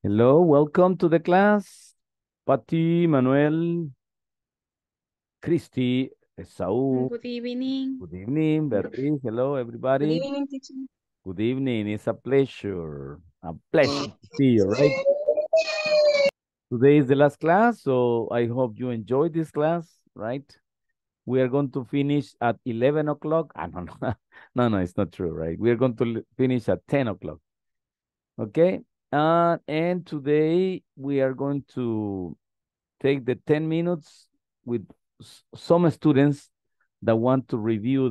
Hello, welcome to the class. Pati, Manuel, Christy, Esau. Good evening. Good evening, Beatriz. Hello, Good everybody. evening, teacher. Good evening. It's a pleasure. A pleasure to see you, right? Today is the last class, so I hope you enjoyed this class, right? We are going to finish at 11 o'clock. No, no. No, it's not true, right? We are going to finish at 10 o'clock. Okay? And today we are going to take the 10 minutes with some students that want to review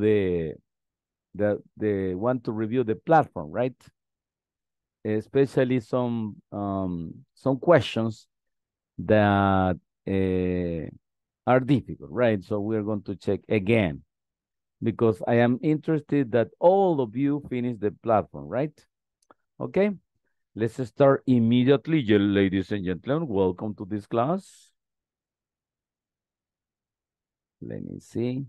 the want to review the platform, right? Especially some questions that are difficult, right? So we're going to check again because I am interested that all of you finish the platform, right? Okay, let's start immediately, ladies and gentlemen. Welcome to this class. Let me see.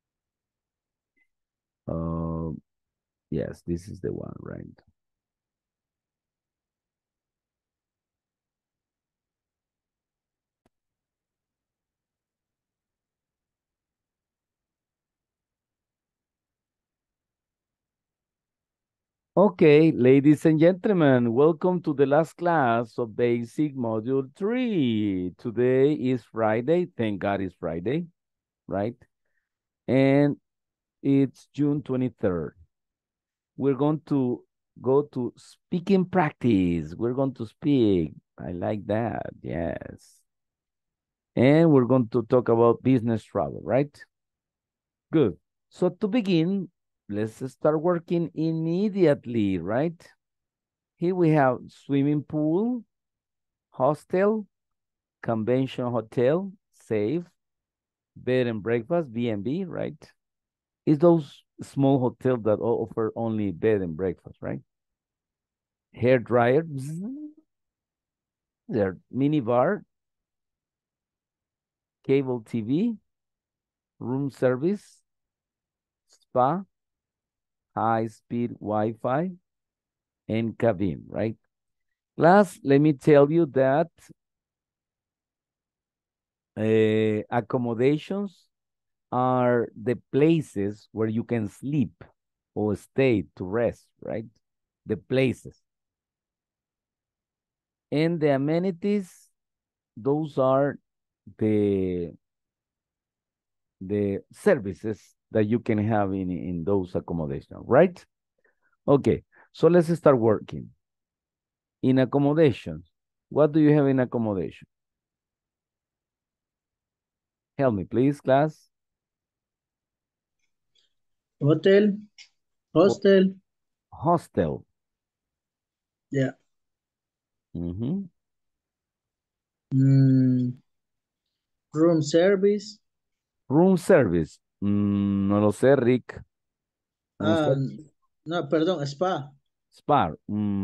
Yes, this is the one, right? Okay, ladies and gentlemen, welcome to the last class of Basic Module 3. Today is Friday. Thank God it's Friday, right? And it's June 23rd. We're going to go to speaking practice. We're going to speak. I like that. Yes. And we're going to talk about business travel, right? Good. So to begin, let's start working immediately, right? Here we have swimming pool, hostel, convention hotel, safe, bed and breakfast, B&B, right? It's those small hotels that offer only bed and breakfast, right? Hair dryer, their mini bar, cable TV, room service, spa, high-speed Wi-Fi, and cabin, right? Class, let me tell you that accommodations are the places where you can sleep or stay to rest, right? The places. And the amenities, those are the the services that you can have in those accommodations, right? Okay, so let's start working. In accommodations, what do you have in accommodation? Help me, please, class. Hotel, hostel, Hostel. yeah. Mhm. Mm, room service. Room service. No lo sé, Rick. Room Ah, service. no, perdón, spa. Spa.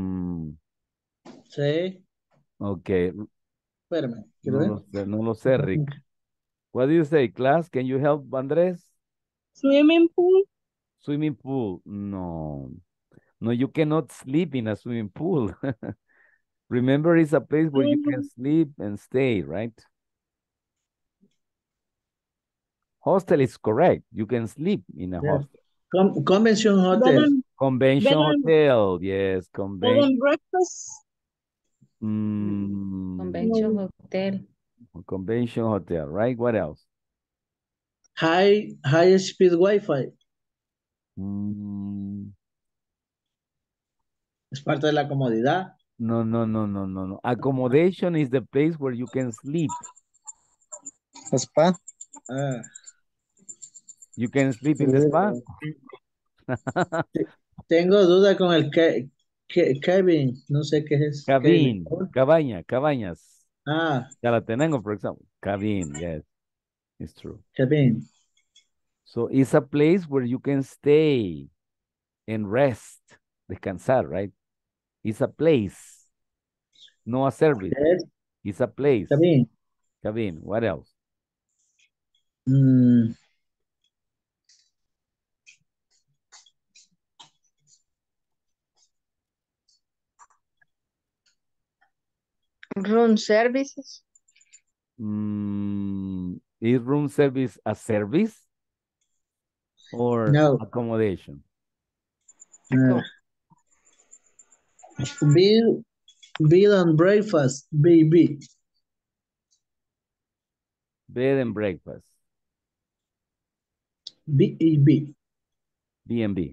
Sí, Okay. espérame, quiero ver. No lo sé, Rick. What do you say, class? Can you help, Andres? Swimming pool. Swimming pool. No. No, you cannot sleep in a swimming pool. Remember, it's a place where you can sleep and stay, right? Hostel is correct. You can sleep in a Yeah. hostel. Convention Bed hotel. and, Convention bed and, hotel. Yes, bed and breakfast. Convention mm, hotel. convention hotel, right? What else? High speed Wi-Fi. Mm, Es parte de la comodidad. no. Accommodation is the place where you can sleep. Spa. Ah, You can sleep in the spa. eh, tengo duda con el Kevin. No sé qué es Kevin. Cabañas. Ah, Chalatenango, for example. Cabin, yes, it's true. Kevin. So it's a place where you can stay and rest, descansar, right? It's a place, no a service. Yes, It's a place. Kevin. Cabin, what else? Mm, Room services. Is room service a service or No. accommodation? Uh, Bed and breakfast, baby. Bed and breakfast. B-E-B. B&B.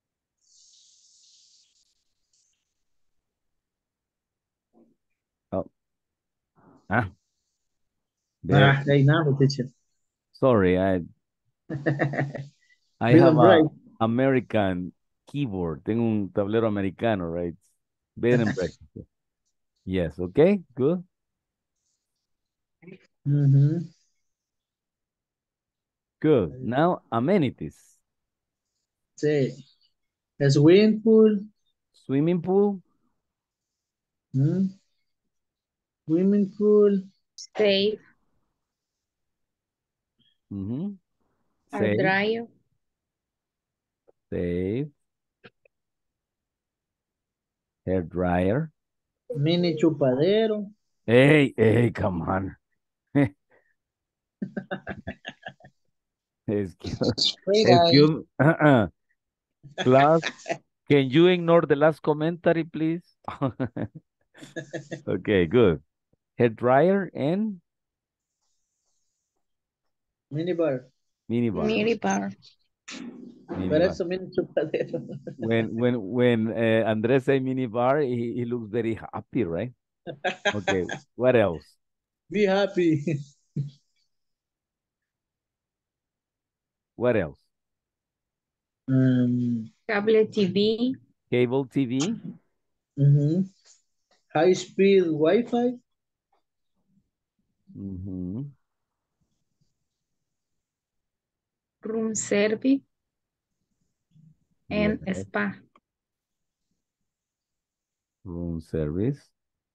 Oh. Ah. Right now, teacher. Sorry, I Bed have and a break. American keyboard. Tengo un tablero americano, right? Bed and breakfast. Yes, okay, good. Good. Now, amenities. Sí. Swimming pool. Swimming pool. Swimming pool. Safe. Safe. Dryer. Safe. Hair dryer. Mini chupadero. Hey, come on. Excuse, class, can you ignore the last commentary, please? Okay, good. Hair dryer and Minibar. minibar. Minibar. Pero Minibar. eso, mini chupadero. When Andres say minibar, he looks very happy, right? Okay, what else? Be happy. What else? Cable TV. Cable TV. High speed Wi-Fi. Room service. And Yes. spa. Room service.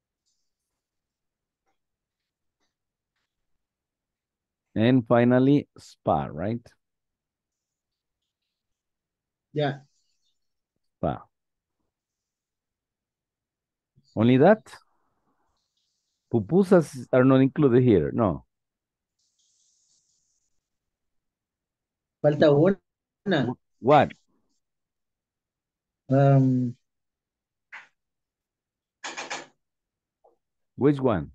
And finally, spa, right? Yeah. Spa. Only that? Pupusas are not included here, no. Falta una. What? Which one?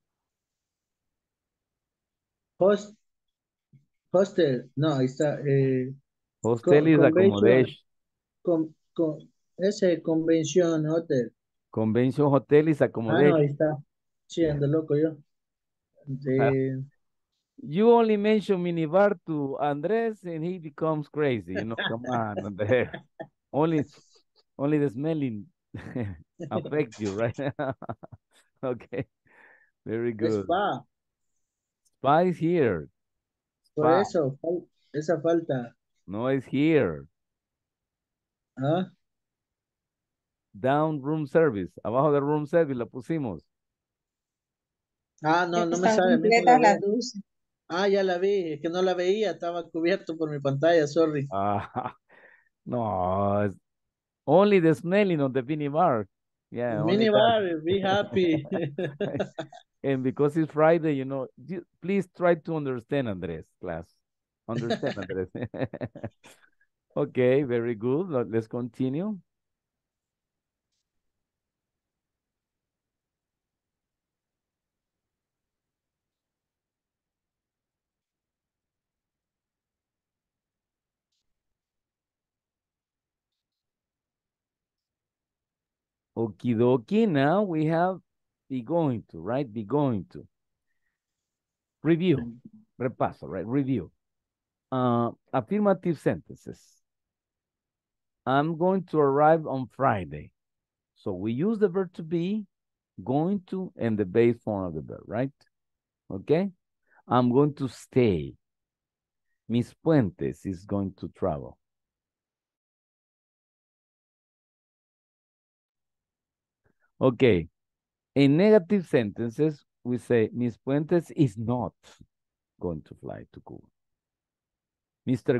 Hostel. No, ahí está. Hostel is Convention. accommodation. Ese convention hotel. Convention hotel is No, accommodation. ahí está. Sí, Yeah. ando loco yo. You only mention minibar to Andres and he becomes crazy. Come on, Andres. Only the smelling affects you, right? Okay, very good. Spa. Spa is here. Por Spa. eso, esa falta. No, it's here. ¿Ah? Down room service. Abajo de room service la pusimos. No me sale. A mí no la veo. Ya la vi. Es que no la veía. Estaba cubierto por mi pantalla. Sorry. No, it's only the smelling of the minibar. Yeah, only Minibar, be happy. And because it's Friday, please try to understand, Andres, class. Understand, Andres. Okay, very good. Let's continue. Okie dokie. Now we have be going to, right? Be going to. Review. Repaso, right? Review. Affirmative sentences. I'm going to arrive on Friday. So we use the verb to be, going to, and the base form of the verb, right? Okay? I'm going to stay. Miss Puentes is going to travel. Okay. In negative sentences, we say Miss Puentes is not going to fly to Cuba. Mr.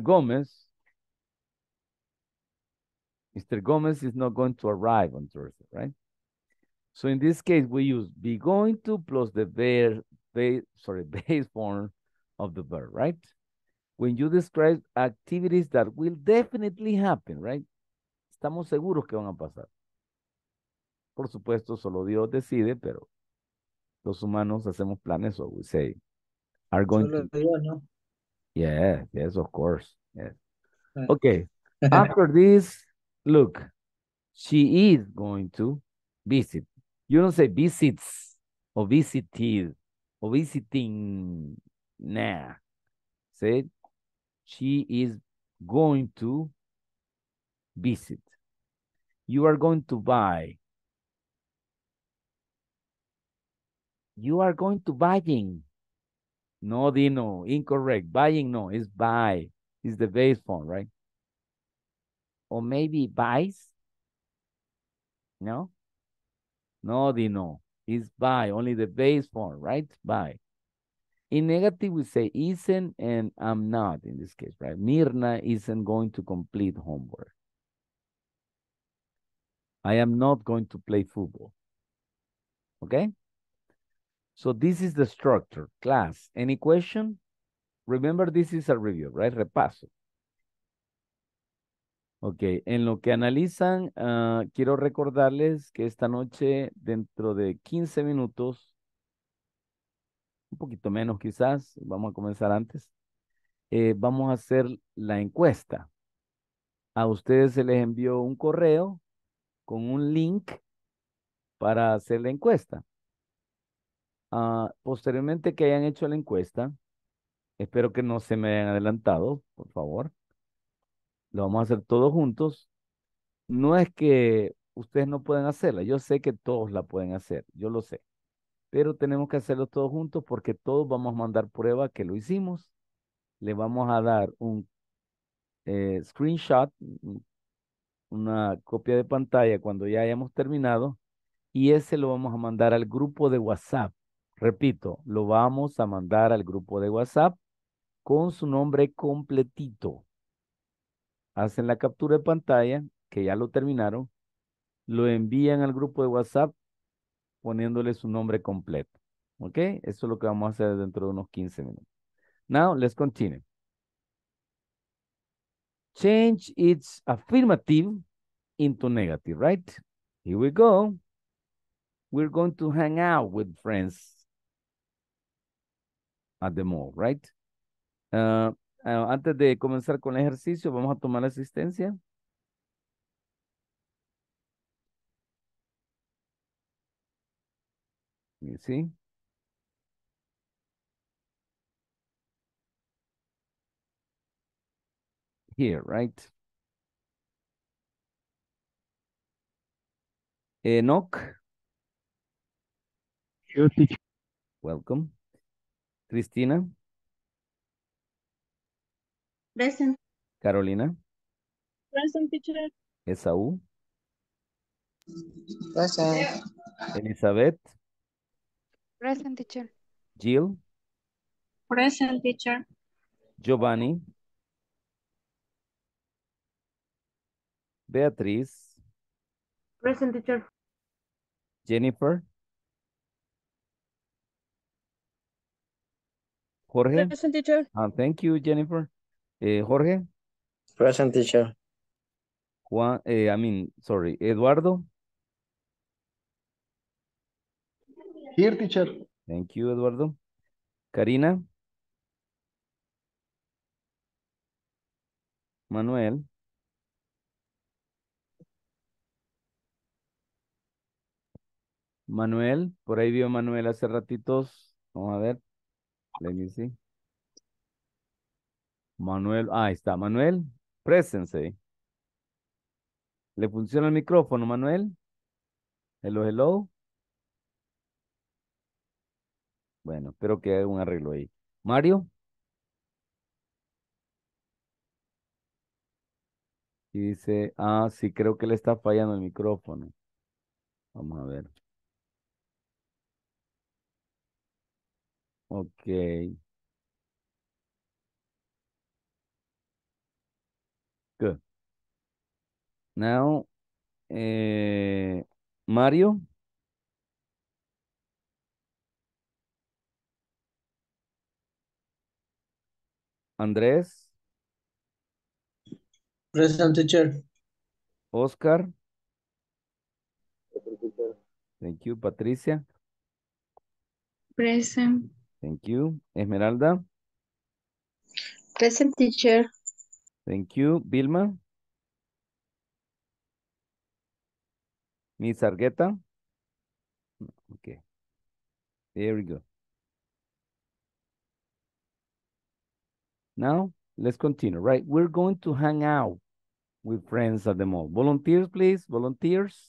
Gomez is not going to arrive on Thursday, right? So in this case, we use be going to plus the base form of the verb, right? When you describe activities that will definitely happen, right? Estamos seguros que van a pasar. Por supuesto, solo Dios decide, pero los humanos hacemos planes, so we say, are going Solo to. yo, ¿no? Yeah, yes, of course. Yes. Okay. After this, look, she is going to visit. You don't say visits or visited or visiting. Nah. Say she is going to visit. You are going to buy. You are going to buying. No, Dino, incorrect. Buying, no, it's buy. It's the base form, right? Or maybe buys. No? No, Dino. It's buy, only the base form, right? Buy. In negative, we say isn't and I'm not in this case, right? Mirna isn't going to complete homework. I am not going to play football. Okay? So this is the structure, class. Any question? Remember, this is a review, right? Repaso. Ok, en lo que analizan, quiero recordarles que esta noche, dentro de 15 minutos, un poquito menos quizás, vamos a comenzar antes, vamos a hacer la encuesta. A ustedes se les envió un correo con un link para hacer la encuesta. Posteriormente que hayan hecho la encuesta, espero que no se me hayan adelantado, por favor. Lo vamos a hacer todos juntos. No es que ustedes no pueden hacerla, yo sé que todos la pueden hacer, yo lo sé. Pero tenemos que hacerlo todos juntos porque todos vamos a mandar prueba que lo hicimos. Le vamos a dar un screenshot, una copia de pantalla cuando ya hayamos terminado y ese lo vamos a mandar al grupo de WhatsApp. Repito, lo vamos a mandar al grupo de WhatsApp con su nombre completito. Hacen la captura de pantalla, que ya lo terminaron, lo envían al grupo de WhatsApp poniéndole su nombre completo. ¿Ok? Eso es lo que vamos a hacer dentro de unos 15 minutos. Now, let's continue. Change its affirmative into negative, right? Here we go. We're going to hang out with friends at the mall, right? Antes de comenzar con el ejercicio, vamos a tomar la asistencia. You see? Here, right? Enoch. Here, teacher. Welcome. Cristina. Present. Carolina. Present, teacher. Esaú. Present. Elizabeth. Present, teacher. Jill. Present, teacher. Giovanni. Beatriz. Present, teacher. Jennifer. Jorge. Present, teacher. Thank you, Jennifer. Jorge. Present, teacher. Juan, sorry, Eduardo. Here, teacher. Thank you, Eduardo. Karina. Manuel. Manuel, por ahí vio Manuel hace ratitos. Vamos a ver. Let me see. Manuel, ahí está. Manuel, présense. ¿Le funciona el micrófono, Manuel? Hello, hello. Bueno, espero que haga un arreglo ahí. Mario. Y dice, sí, creo que le está fallando el micrófono. Vamos a ver. Ok. Good. Now, Mario. Andrés, Present, teacher. Oscar. Thank you. Patricia. Present. Thank you. Esmeralda. Present, teacher. Thank you. Vilma. Miss Argueta. Okay. There we go. Now, let's continue, right? We're going to hang out with friends at the mall. Volunteers, please. Volunteers.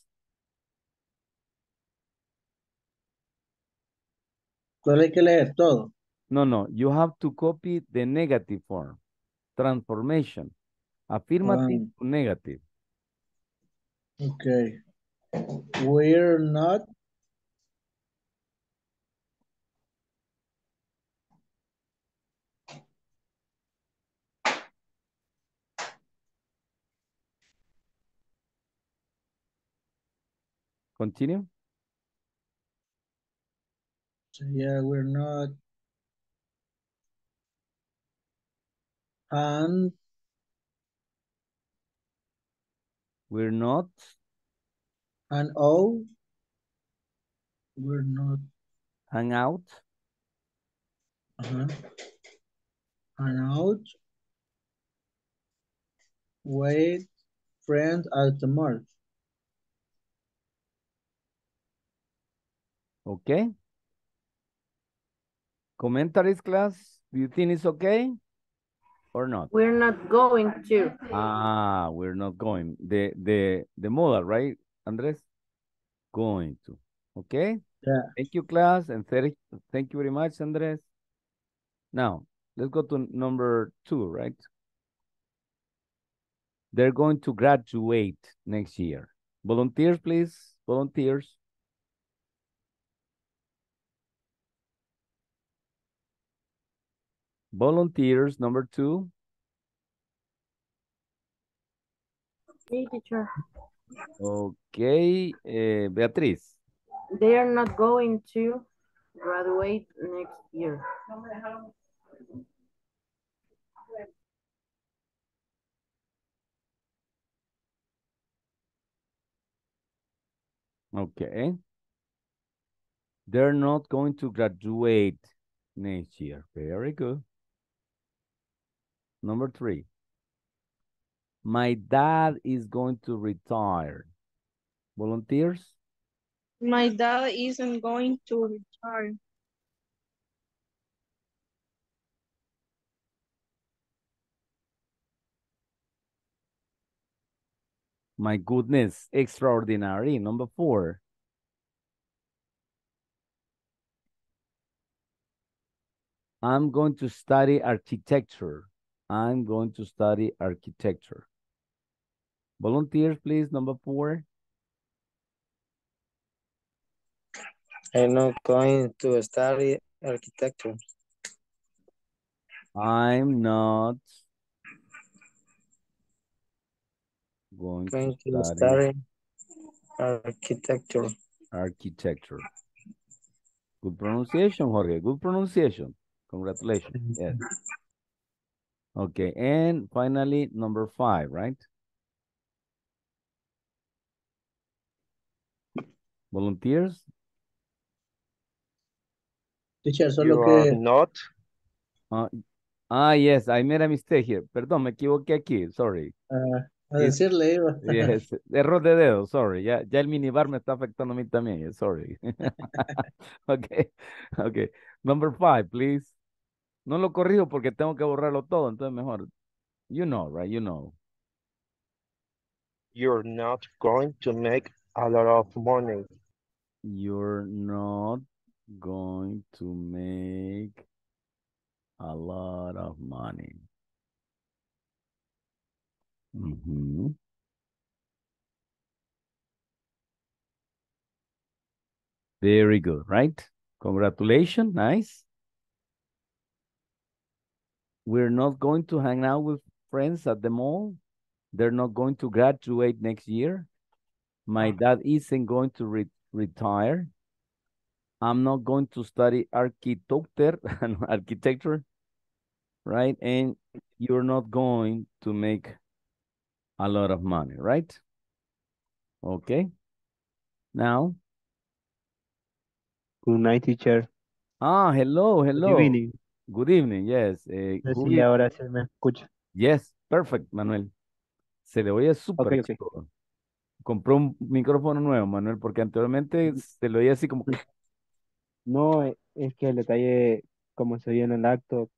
Solo hay que leer todo. No. You have to copy the negative form. Transformation. Affirmative to negative. Okay. We're not. Continue. So yeah, we're not. And We're not. oh, we're not. Hang out. Hang out. Wait, friends at the mall. Okay. Commentaries, class. Do you think it's okay or not? We're not going to. We're not going. The modal, right, Andres? Going to. Okay. Yeah. Thank you, class, and thank you very much, Andres. Now, let's go to number 2, right? They're going to graduate next year. Volunteers, please. Volunteers. Volunteers, number 2. Me, teacher. Okay, Beatriz. They are not going to graduate next year. Okay. They're not going to graduate next year. Very good. Number 3. My dad is going to retire. Volunteers? My dad isn't going to retire. My goodness, extraordinary. Number 4. I'm going to study architecture. I'm going to study architecture. Volunteers, please. Number 4. I'm not going to study architecture. I'm not going to study architecture. Architecture. Good pronunciation, Jorge. Good pronunciation. Congratulations. Yes. Okay. And finally, number 5, right? Volunteers? Teacher, solo You que. are not. Yes, I made a mistake here. Perdón, me equivoqué aquí. Sorry. A decirle iba. Yes, error de dedo, sorry. Ya el minibar me está afectando a mí también. Sorry. Okay. Okay. Number 5, please. No lo corrijo porque tengo que borrarlo todo, entonces mejor. You know, right? You know. You're not going to make a lot of money. You're not going to make a lot of money. Very good, right? Congratulations, nice. We're not going to hang out with friends at the mall. They're not going to graduate next year. My dad isn't going to retire. I'm not going to study architecture. right? And you're not going to make a lot of money, right? Okay. Now, Good night, teacher. hello, Good hello. evening. Good evening, yes. No sé Who si is? ahora se me escucha. Yes, perfect, Manuel. Se le oye Ok, súper ok. chico. Compró un micrófono nuevo, Manuel, porque anteriormente se le oía así como que... No, es que el detalle, como se vio en el acto,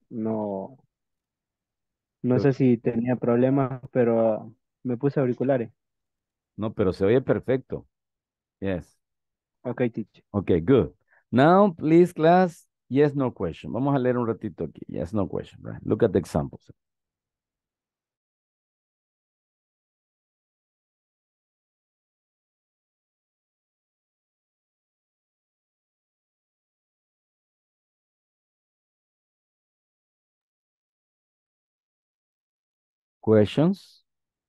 no sé si tenía problemas, pero me puse auriculares. No, pero se oye perfecto. Yes. Ok, teacher. Okay, good. Now, please, class, yes, no question. Vamos a leer un ratito aquí. Yes, no question, right? Look at the examples. Questions?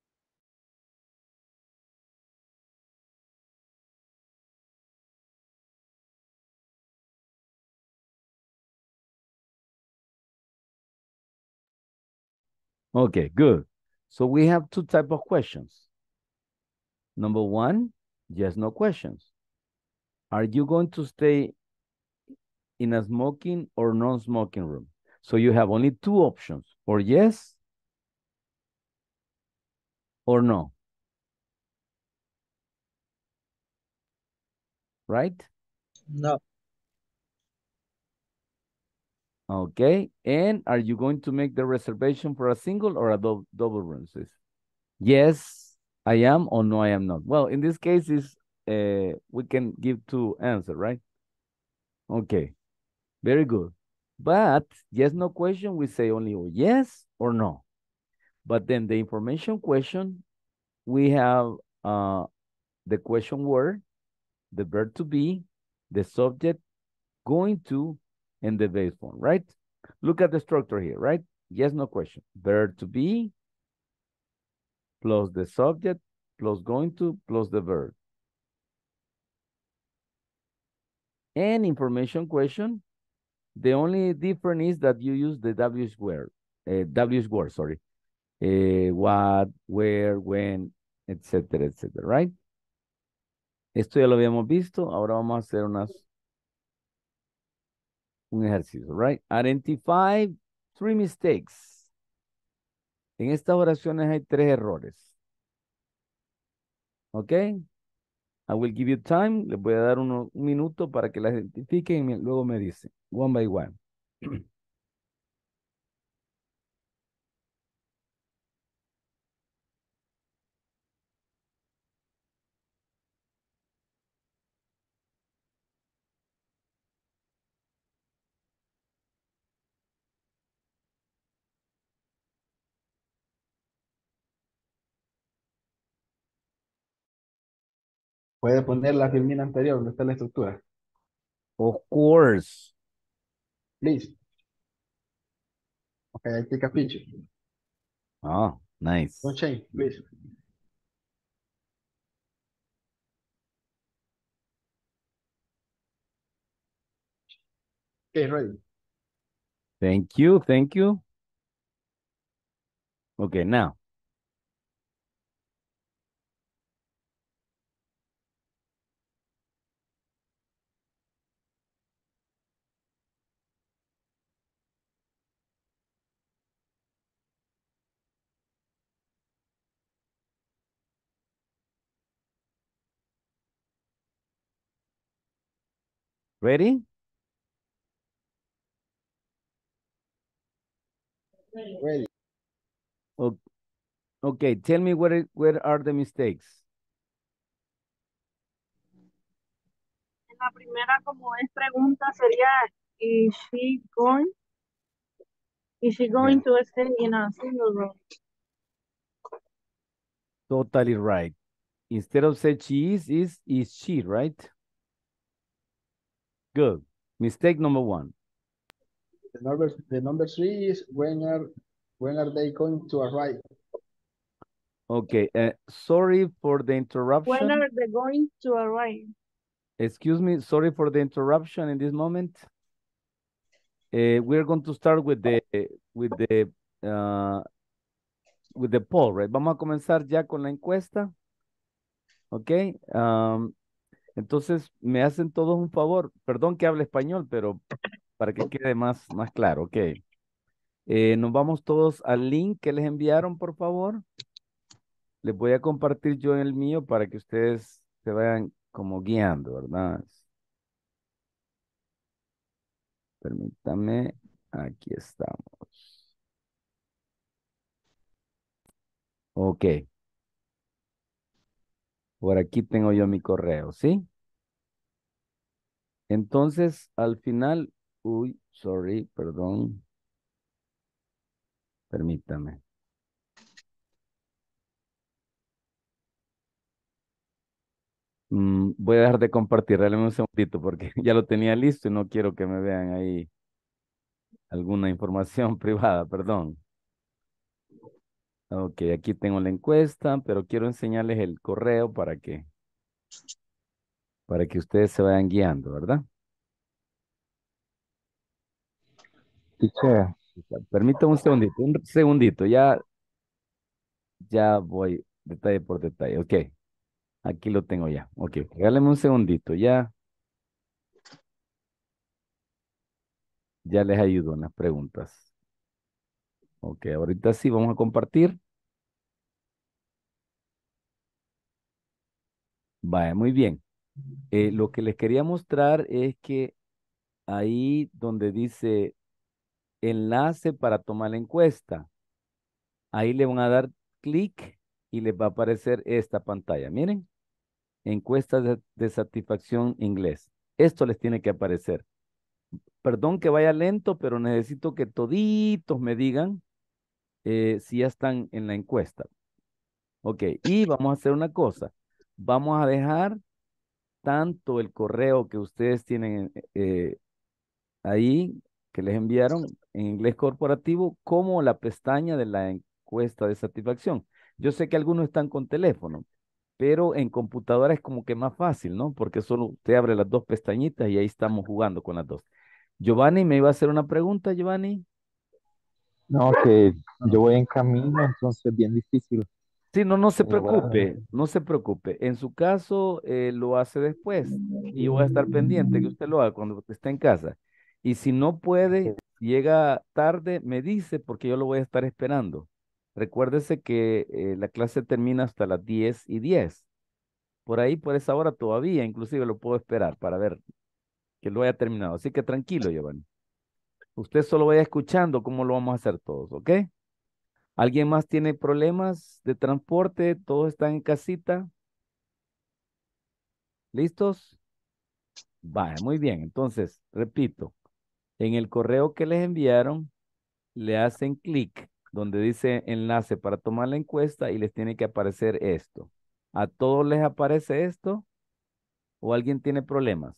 Okay, good. So we have two type of questions. Number one, yes, no questions. Are you going to stay in a smoking or non-smoking room? So you have only two options, or yes or no. Right? No. Okay. And are you going to make the reservation for a single or a double room, sis? Yes, I am, or no, I am not. Well, in this case, we can give two answers, right? Okay, very good. But yes, no question, we say only yes or no. But then the information question, we have the question word, the verb to be, the subject, going to, and the base form, right? Look at the structure here, right? Yes, no question. Verb to be, plus the subject, plus going to, plus the verb. And information question, the only difference is that you use the W word, sorry. What, where, when, etcétera, etcétera, right? Esto ya lo habíamos visto, ahora vamos a hacer un ejercicio, right? Identify three mistakes. En estas oraciones hay tres errores. ¿Ok? I will give you time. Les voy a dar un minuto para que las identifiquen y luego me dicen, one by one. Puede poner la filmina anterior donde está la estructura. Of course. Please. Okay, I take a picture. Oh, nice. Don't change, please. Okay, ready. Thank you, thank you. Okay, now. Ready? Ready. Okay, tell me where are the mistakes? En la primera, como es pregunta, sería, ¿is she going? Is she going to stay in a single room? Totally right. Instead of say she is she, right? Good. Mistake number one. The number three is when are they going to arrive? Okay, sorry for the When interruption. are they going to arrive? Excuse me, sorry for the interruption in this moment. we're going to start with uh, the poll, right? Vamos a comenzar ya con la encuesta. Ok. Entonces, me hacen todos un favor. Perdón que hable español, pero para que quede más claro. Ok. Nos vamos todos al link que les enviaron, por favor. Les voy a compartir yo en el mío para que ustedes se vayan como guiando, ¿verdad? Permítame. Aquí estamos. Ok. Por aquí tengo yo mi correo, ¿sí? Entonces, al final, uy, sorry, perdón. Permítame. Voy a dejar de compartir, dale un segundito porque ya lo tenía listo y no quiero que me vean ahí alguna información privada, perdón. Ok, aquí tengo la encuesta, pero quiero enseñarles el correo para que ustedes se vayan guiando, ¿verdad? Teacher, Permítame un segundito, ya voy detalle por detalle. Ok, aquí lo tengo ya. Ok, regálame un segundito, ya les ayudo en las preguntas. Ok, ahorita sí vamos a compartir. Vaya, muy bien. Lo que les quería mostrar es que ahí donde dice enlace para tomar la encuesta, ahí le van a dar clic y les va a aparecer esta pantalla. Miren, encuesta de satisfacción inglés. Esto les tiene que aparecer. Perdón que vaya lento, pero necesito que toditos me digan si ya están en la encuesta. Ok, y vamos a hacer una cosa. Vamos a dejar tanto el correo que ustedes tienen ahí, que les enviaron en inglés corporativo, como la pestaña de la encuesta de satisfacción. Yo sé que algunos están con teléfono, pero en computadora es como que más fácil, ¿no? Porque solo usted abre las dos pestañitas y ahí estamos jugando con las dos. Giovanni, ¿me iba a hacer una pregunta, Giovanni? no, que yo voy en camino, entonces bien difícil. Sí, no, no se Me voy a- preocupe, no se preocupe. En su caso, lo hace después y yo voy a estar pendiente que usted lo haga cuando esté en casa. Y si no puede, si llega tarde, me dice porque yo lo voy a estar esperando. Recuérdese que la clase termina hasta las 10:10. Por ahí, por esa hora todavía, inclusive lo puedo esperar para ver que lo haya terminado. Así que tranquilo, Giovanni. Usted solo vaya escuchando cómo lo vamos a hacer todos, ¿ok? ¿Alguien más tiene problemas de transporte? ¿Todos están en casita? ¿Listos? Vaya, muy bien. Entonces, repito, en el correo que les enviaron, le hacen clic donde dice enlace para tomar la encuesta y les tiene que aparecer esto. ¿A todos les aparece esto o alguien tiene problemas?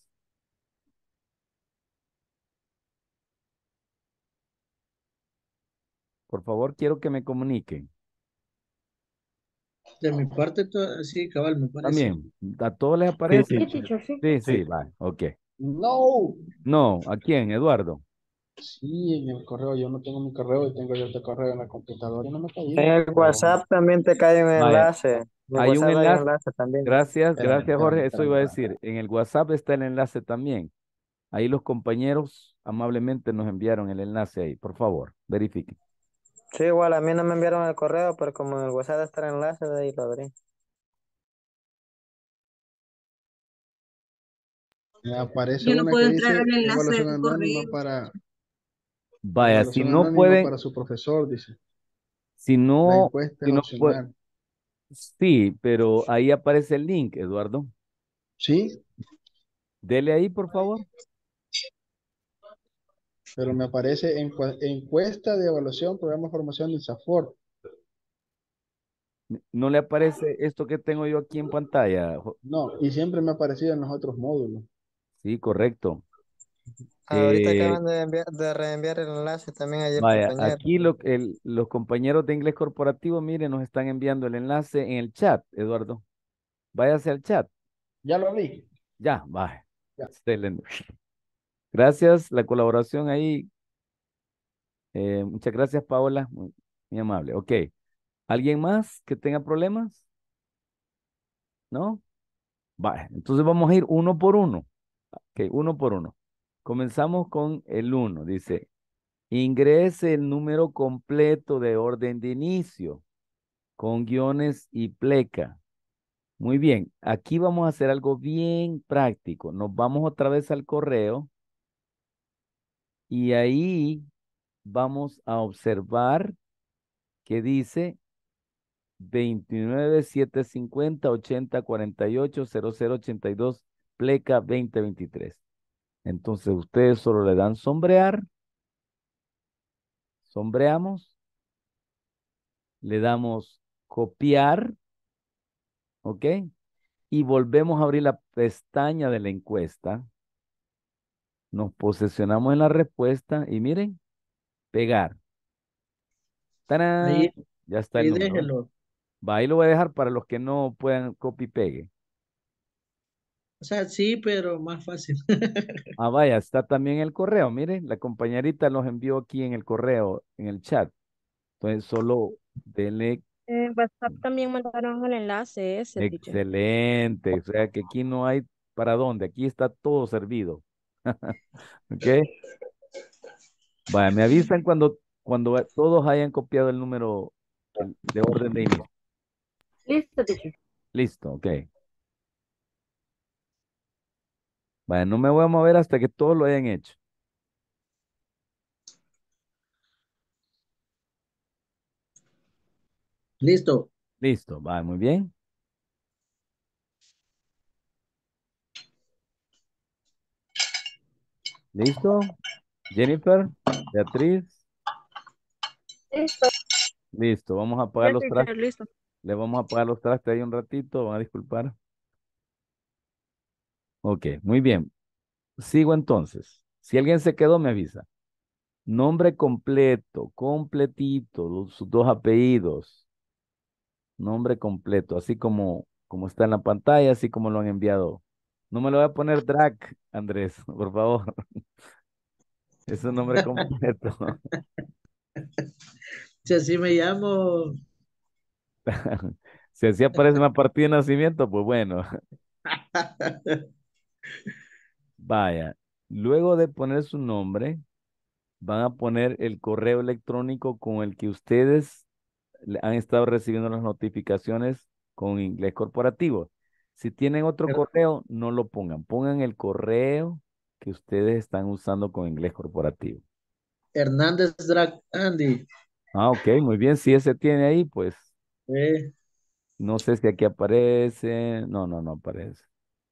Por favor, quiero que me comuniquen. De mi parte, sí, cabal, me parece. También, ¿a todos les Sí, aparece? Sí, teacher. teacher, sí. Sí, sí, Sí. va, ok. No. No, ¿a quién, Eduardo? Sí, en el correo, yo no tengo mi correo y tengo yo este correo en la computadora y no me ha En caído. el WhatsApp también te cae un Vaya, enlace. En el hay un WhatsApp hay un enlace. enlace también. Gracias, Espérame, gracias espérame, Jorge. Eso espérame, iba a espérame. decir. En el WhatsApp está el enlace también. Ahí los compañeros amablemente nos enviaron el enlace ahí. Por favor, verifiquen. Sí, igual a mí no me enviaron el correo, pero como en el WhatsApp está el enlace, de ahí lo abrí. Me aparece Yo no una puedo que entrar dice al enlace de evaluación tu anónima correo. para, Vaya, evaluación anónima para su profesor, dice. si La no, encuesta si es no puede, opcional. sí, pero ahí aparece el link, Eduardo. Sí, Dele ahí, por favor. pero me aparece encuesta de evaluación, programa de formación de SAFOR. No le aparece esto que tengo yo aquí en pantalla. No, y siempre me ha aparecido en los otros módulos. Sí, correcto. Ahorita Eh, acaban de reenviar el enlace también ayer, vaya, compañero. aquí los compañeros de inglés corporativo, miren, nos están enviando el enlace en el chat, Eduardo. Váyase al chat. Ya lo vi. Ya, vaya. Ya. Excelente. Gracias, la colaboración ahí Muchas gracias, Paola. Muy amable. Ok. ¿Alguien más que tenga problemas? ¿No? Vale. Entonces vamos a ir uno por uno. Ok, uno por uno. Comenzamos con el uno. Dice, ingrese el número completo de orden de inicio con guiones y pleca. Muy bien. Aquí vamos a hacer algo bien práctico. Nos vamos otra vez al correo y ahí vamos a observar que dice 29 750 80 48 0082 pleca 2023. Entonces ustedes solo le dan sombrear, sombreamos, le damos copiar, ¿ok? Y volvemos a abrir la pestaña de la encuesta. Nos posicionamos en la respuesta y miren, pegar. ¡Tarán! Ahí, Ya está el ahí número. déjelo. Va, ahí lo voy a dejar para los que no puedan copy y pegue. O sea, sí, pero más fácil. Ah, vaya, está también el correo. Miren, la compañerita los envió aquí en el correo, en el chat. Entonces, solo denle En WhatsApp también mandaron el enlace ese, teacher. excelente. O sea que aquí no hay para dónde. Aquí está todo servido. ¿Ok? Vaya, me avisan cuando todos hayan copiado el número de orden de inicio. Listo, teacher. Listo, ok. Vaya, no me voy a mover hasta que todos lo hayan hecho. Listo. Listo, va, muy bien. ¿Listo? Jennifer, Beatriz, Listo. listo. Vamos a apagar Ya, los teacher, trastes. listo. Le vamos a apagar los trastes ahí un ratito. Van a disculpar. Ok, muy bien. Sigo entonces. Si alguien se quedó, me avisa. Nombre completo, completito, sus dos apellidos. Nombre completo, así como está en la pantalla, así como lo han enviado. No me lo voy a poner drag, Andrés, por favor. Es un nombre completo. Si así me llamo. Si así aparece en la partida de nacimiento, pues bueno, vaya. Luego de poner su nombre, van a poner el correo electrónico con el que ustedes han estado recibiendo las notificaciones con inglés corporativo. Si tienen otro correo, no lo pongan. Pongan el correo que ustedes están usando con inglés corporativo. Hernández Drag Andy. Ah, ok, muy bien. Si ese tiene ahí, pues Eh, no sé si aquí aparece. No, no, no aparece.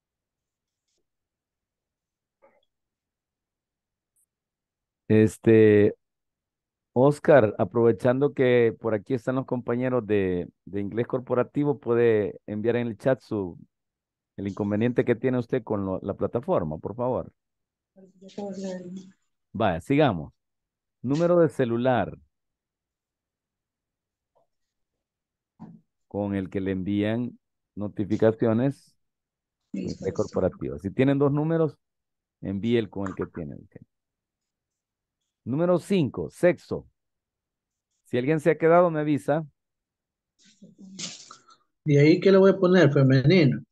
Este, Oscar, aprovechando que por aquí están los compañeros de inglés corporativo, puede enviar en el chat el inconveniente que tiene usted con la plataforma, por favor. Vaya, sigamos. Número de celular con el que le envían notificaciones en inglés corporativo. Si tienen dos números, envíe el con el que tienen. Ok. Número 5, sexo. Si alguien se ha quedado, me avisa. ¿Y ahí qué le voy a poner? Femenino.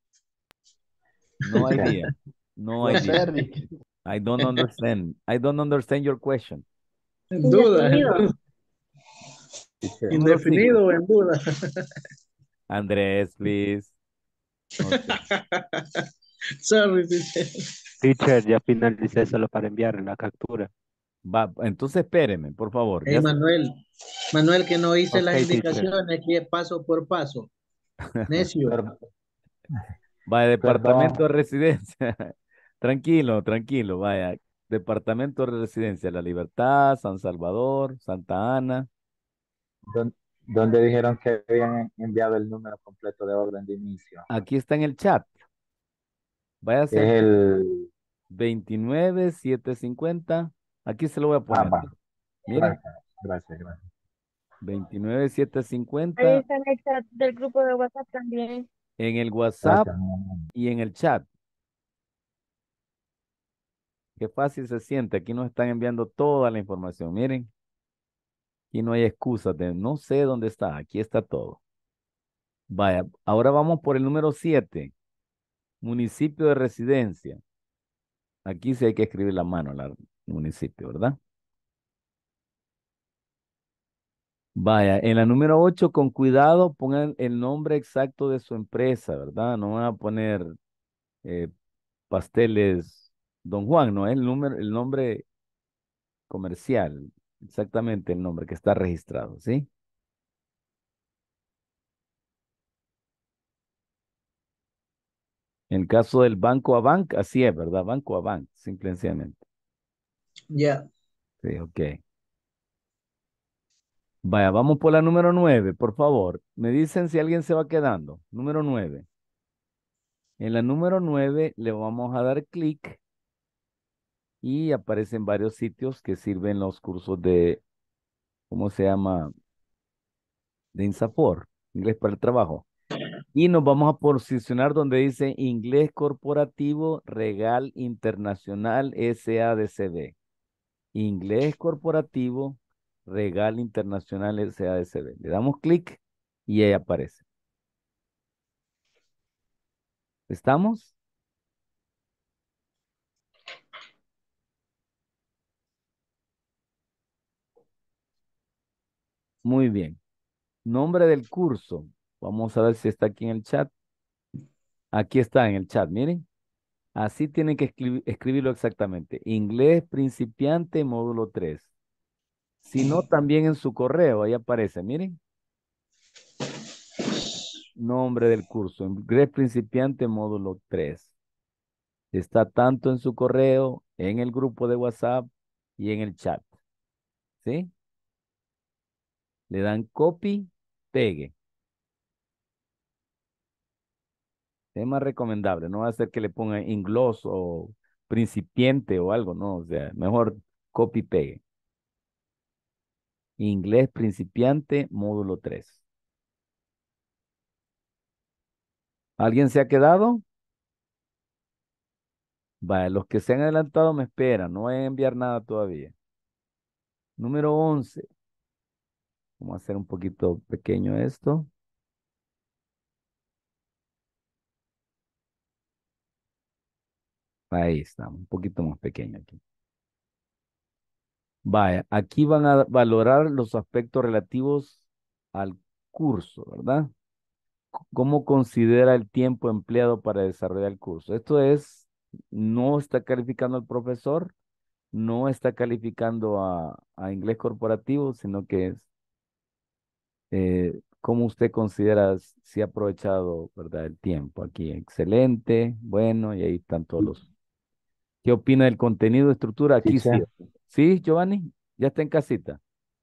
No idea. No No sé, idea. Rick. I don't understand. I don't understand your question. En duda, en Indefinido. duda. Teacher. Número 5. Indefinido o en duda. Andrés, please. Ok. Sorry, teacher. Teacher, ya finalicé solo para enviar la captura. Va, entonces espéreme, por favor. Hey, Manuel. Manuel, que no hice Ok, las teacher. indicaciones aquí paso por paso. Necio. Per- Vaya, departamento perdón, de residencia. Tranquilo, tranquilo, vaya. Departamento de residencia, La Libertad, San Salvador, Santa Ana. ¿dónde dijeron que habían enviado el número completo de orden de inicio? Aquí está en el chat. Váyase Es al el... 29750. Aquí se lo voy a Ah, poner. va. Mire, Gracias, gracias, gracias. Ahí 29750 está en el chat del grupo de WhatsApp también. en el WhatsApp Gracias, mi amor. y en el chat. Qué fácil se siente. Aquí nos están enviando toda la información. Miren. Aquí no hay excusas de no sé dónde está. Aquí está todo. Vaya, ahora vamos por el número 7. Municipio de residencia. Aquí sí hay que escribir la mano, el municipio, ¿verdad? Vaya, en la número 8, con cuidado, pongan el nombre exacto de su empresa, ¿verdad? No van a poner eh, pasteles Don Juan, no es el nombre comercial, exactamente el nombre que está registrado, ¿sí? En el caso del banco a bank, así es, ¿verdad? Banco a bank, simple y sencillamente. Ya. Sí, ok. Vaya, vamos por la número 9, por favor. Me dicen si alguien se va quedando. Número 9. En la número 9 le vamos a dar clic y aparecen varios sitios que sirven los cursos de, ¿cómo se llama? De INSAFOR, Inglés para el Trabajo. Y nos vamos a posicionar donde dice Inglés Corporativo Regal Internacional SADCB. Inglés Corporativo Regal Internacional SADCB. Le damos clic y ahí aparece. ¿Estamos? Muy bien. Nombre del curso. Vamos a ver si está aquí en el chat. Aquí está en el chat, miren. Así tienen que escribirlo exactamente. Inglés principiante, módulo 3. Si no, también en su correo, ahí aparece, miren. Nombre del curso, Inglés principiante, módulo 3. Está tanto en su correo, en el grupo de WhatsApp y en el chat. ¿Sí? Le dan copy, pegue. Es más recomendable, no va a ser que le pongan inglés o principiante o algo, no, o sea, mejor copy, pegue. Inglés principiante, módulo 3. ¿Alguien se ha quedado? Vaya, los que se han adelantado me esperan, no voy a enviar nada todavía. Número 11. Vamos a hacer un poquito pequeño esto. Ahí está, un poquito más pequeño aquí. Vaya, aquí van a valorar los aspectos relativos al curso, ¿verdad? ¿Cómo considera el tiempo empleado para desarrollar el curso? Esto es, no está calificando al profesor, no está calificando a inglés corporativo, sino que es cómo usted considera si ha aprovechado, ¿verdad? El tiempo aquí. Excelente, bueno, y ahí están todos los. ¿Qué opina del contenido, estructura? Aquí sí. Teacher. ¿Sí, Giovanni? ¿Ya está en casita?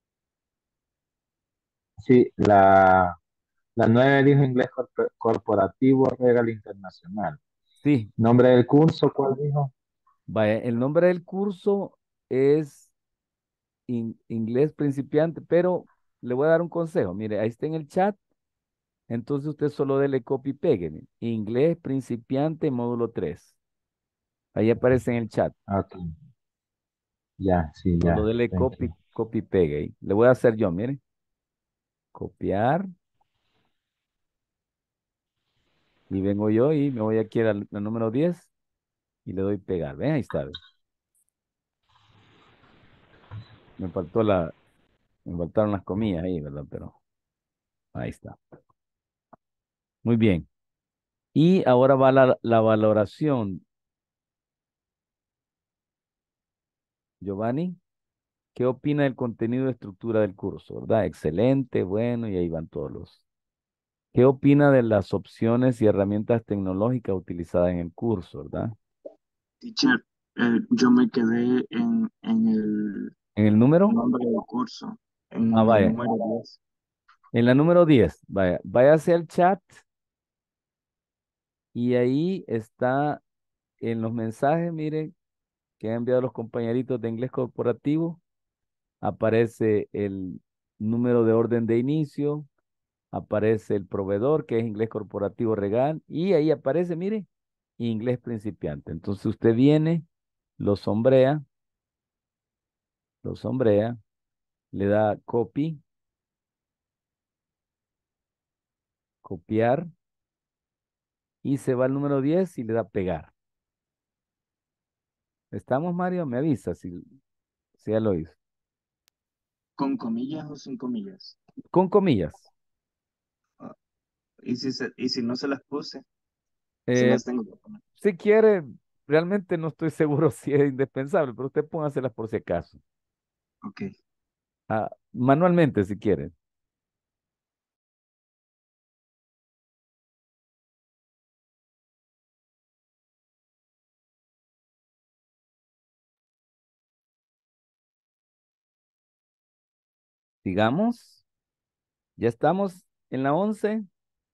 Sí, la 9 dijo inglés corporativo Regal Internacional. Sí. ¿Nombre del curso cuál dijo? Vaya, el nombre del curso es inglés principiante, pero le voy a dar un consejo. Mire, ahí está en el chat. Entonces usted solo dele copy y pegue. Mire. Inglés principiante, módulo 3. Ahí aparece en el chat. Ok, ya, sí, Solo ya. dele Thank you. copy y pegue ahí. Le voy a hacer yo, mire. Copiar. Y vengo yo y me voy aquí al número 10 y le doy pegar. Ven, ahí está. Ve. Me faltó me faltaron las comillas ahí, ¿verdad? Pero ahí está. Muy bien. Y ahora va la valoración. Giovanni, ¿qué opina del contenido y estructura del curso? ¿Verdad? Excelente, bueno, y ahí van todos los. ¿Qué opina de las opciones y herramientas tecnológicas utilizadas en el curso? ¿Verdad? Teacher, yo me quedé en el ¿En el número? nombre del curso, Ah, en el vaya. número 10. En la número 10, vaya. Váyase al chat y ahí está en los mensajes, miren, que han enviado los compañeritos de inglés corporativo. Aparece el número de orden de inicio, aparece el proveedor, que es inglés corporativo regal, y ahí aparece, mire, inglés principiante. Entonces usted viene, lo sombrea, le da copy, copiar, y se va al número 10 y le da pegar. ¿Estamos, Mario? Me avisa si ya lo hizo. ¿Con comillas o sin comillas? Con comillas. Ah, y si no se las puse, se Eh, las tengo que poner. si quiere, realmente no estoy seguro si es indispensable, pero usted póngaselas por si acaso. Ok. Ah, manualmente, si quiere. Digamos, ya estamos en la 11.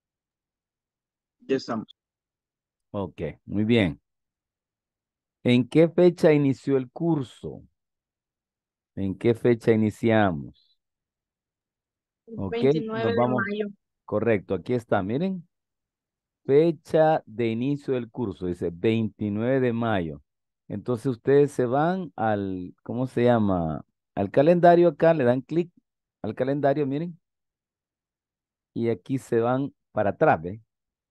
Ya estamos. Ok, muy bien. ¿En qué fecha inició el curso? ¿En qué fecha iniciamos? Ok, 29 nos de vamos. mayo. Correcto, aquí está, miren. Fecha de inicio del curso, dice 29 de mayo. Entonces ustedes se van al, ¿cómo se llama? Al calendario acá, le dan clic al calendario, miren, y aquí se van para atrás, ¿ve?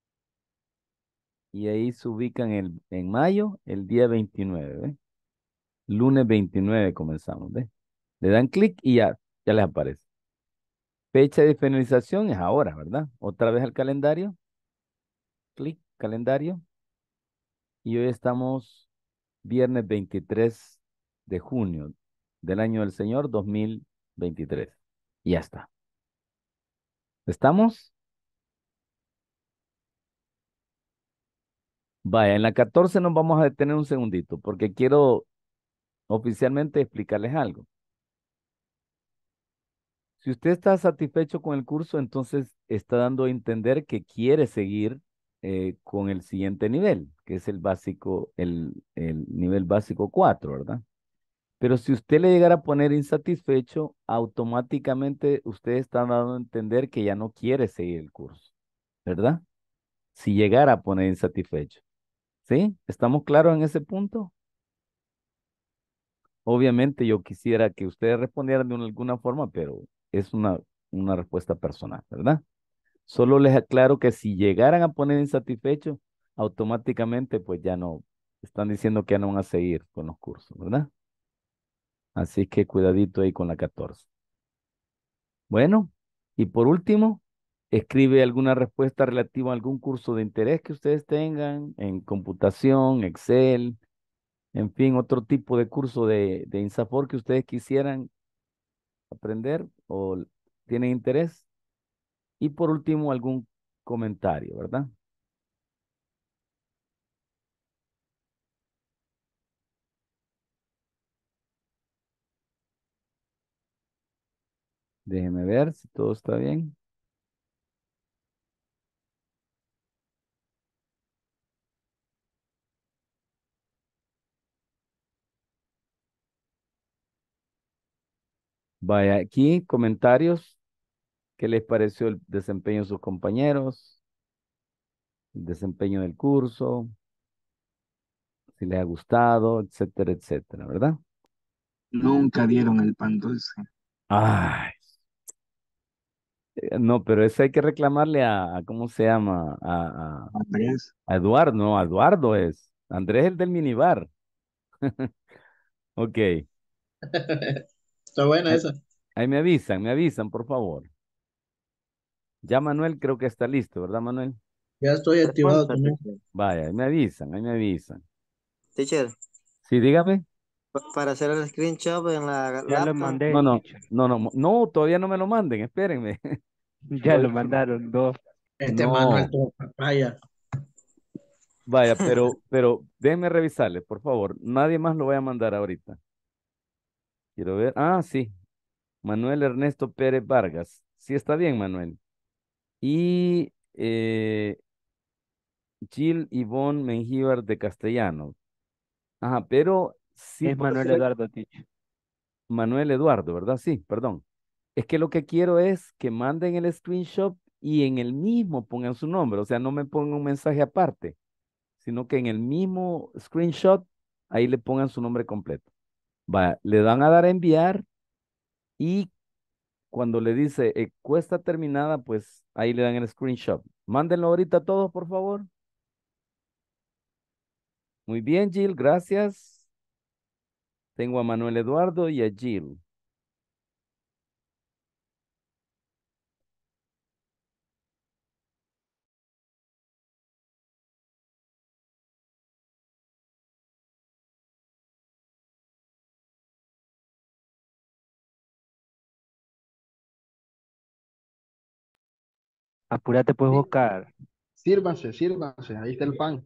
Y ahí se ubican en mayo, el día 29, ¿ve? Lunes 29 comenzamos, ¿ve? Le dan clic y ya les aparece. Fecha de finalización es ahora, ¿verdad? Otra vez al calendario, clic, calendario, y hoy estamos viernes 23 de junio del año del Señor 2023. Y ya está. ¿Estamos? Vaya, en la 14 nos vamos a detener un segundito porque quiero oficialmente explicarles algo. Si usted está satisfecho con el curso, entonces está dando a entender que quiere seguir con el siguiente nivel, que es el básico, el nivel básico 4, ¿verdad? Pero si usted le llegara a poner insatisfecho, automáticamente usted está dando a entender que ya no quiere seguir el curso, ¿verdad? Si llegara a poner insatisfecho. ¿Sí? ¿Estamos claros en ese punto? Obviamente yo quisiera que ustedes respondieran de alguna forma, pero es una respuesta personal, ¿verdad? Solo les aclaro que si llegaran a poner insatisfecho, automáticamente pues ya no, están diciendo que ya no van a seguir con los cursos, ¿verdad? Así que cuidadito ahí con la 14. Bueno, y por último, escribe alguna respuesta relativa a algún curso de interés que ustedes tengan en computación, Excel, en fin, otro tipo de curso de INSAFORP que ustedes quisieran aprender o tienen interés. Y por último, algún comentario, ¿verdad? Déjenme ver si todo está bien. Vaya, aquí comentarios. ¿Qué les pareció el desempeño de sus compañeros? El desempeño del curso, si les ha gustado, etcétera, etcétera, ¿verdad? Nunca dieron el pan dulce. Ay, no, pero eso hay que reclamarle ¿cómo se llama? Andrés. A Eduardo, no, Eduardo es. Andrés el del minibar. Ok, Está buena ahí, esa. ahí me avisan, por favor. Ya Manuel creo que está listo, ¿verdad, Manuel? Ya estoy activado Pregunta, también. teacher. Vaya, ahí me avisan. Teacher, Sí, dígame. para hacer el screenshot en la Ya lo laptop. mandé, No, no, teacher. no, todavía no me lo manden, espérenme. Ya lo mandaron dos. Este Manuel No, todo papaya. vaya, pero déjenme revisarle, por favor. Nadie más lo voy a mandar ahorita. Quiero ver. Ah, sí. Manuel Ernesto Pérez Vargas. Sí, está bien, Manuel. Y Jill Yvonne Mengíbar de Castellano. Ajá, pero sí Es puede Manuel ser Eduardo, teacher. Manuel Eduardo, ¿verdad? Sí, perdón. Es que lo que quiero es que manden el screenshot y en el mismo pongan su nombre. O sea, no me pongan un mensaje aparte, sino que en el mismo screenshot ahí le pongan su nombre completo. Va, le van a dar a enviar y cuando le dice encuesta terminada, pues ahí le dan el screenshot. Mándenlo ahorita todos, por favor. Muy bien, Jill, gracias. Tengo a Manuel Eduardo y a Jill. Apúrate pues, Sí. Oscar. Sírvanse, sírvanse, ahí está el pan.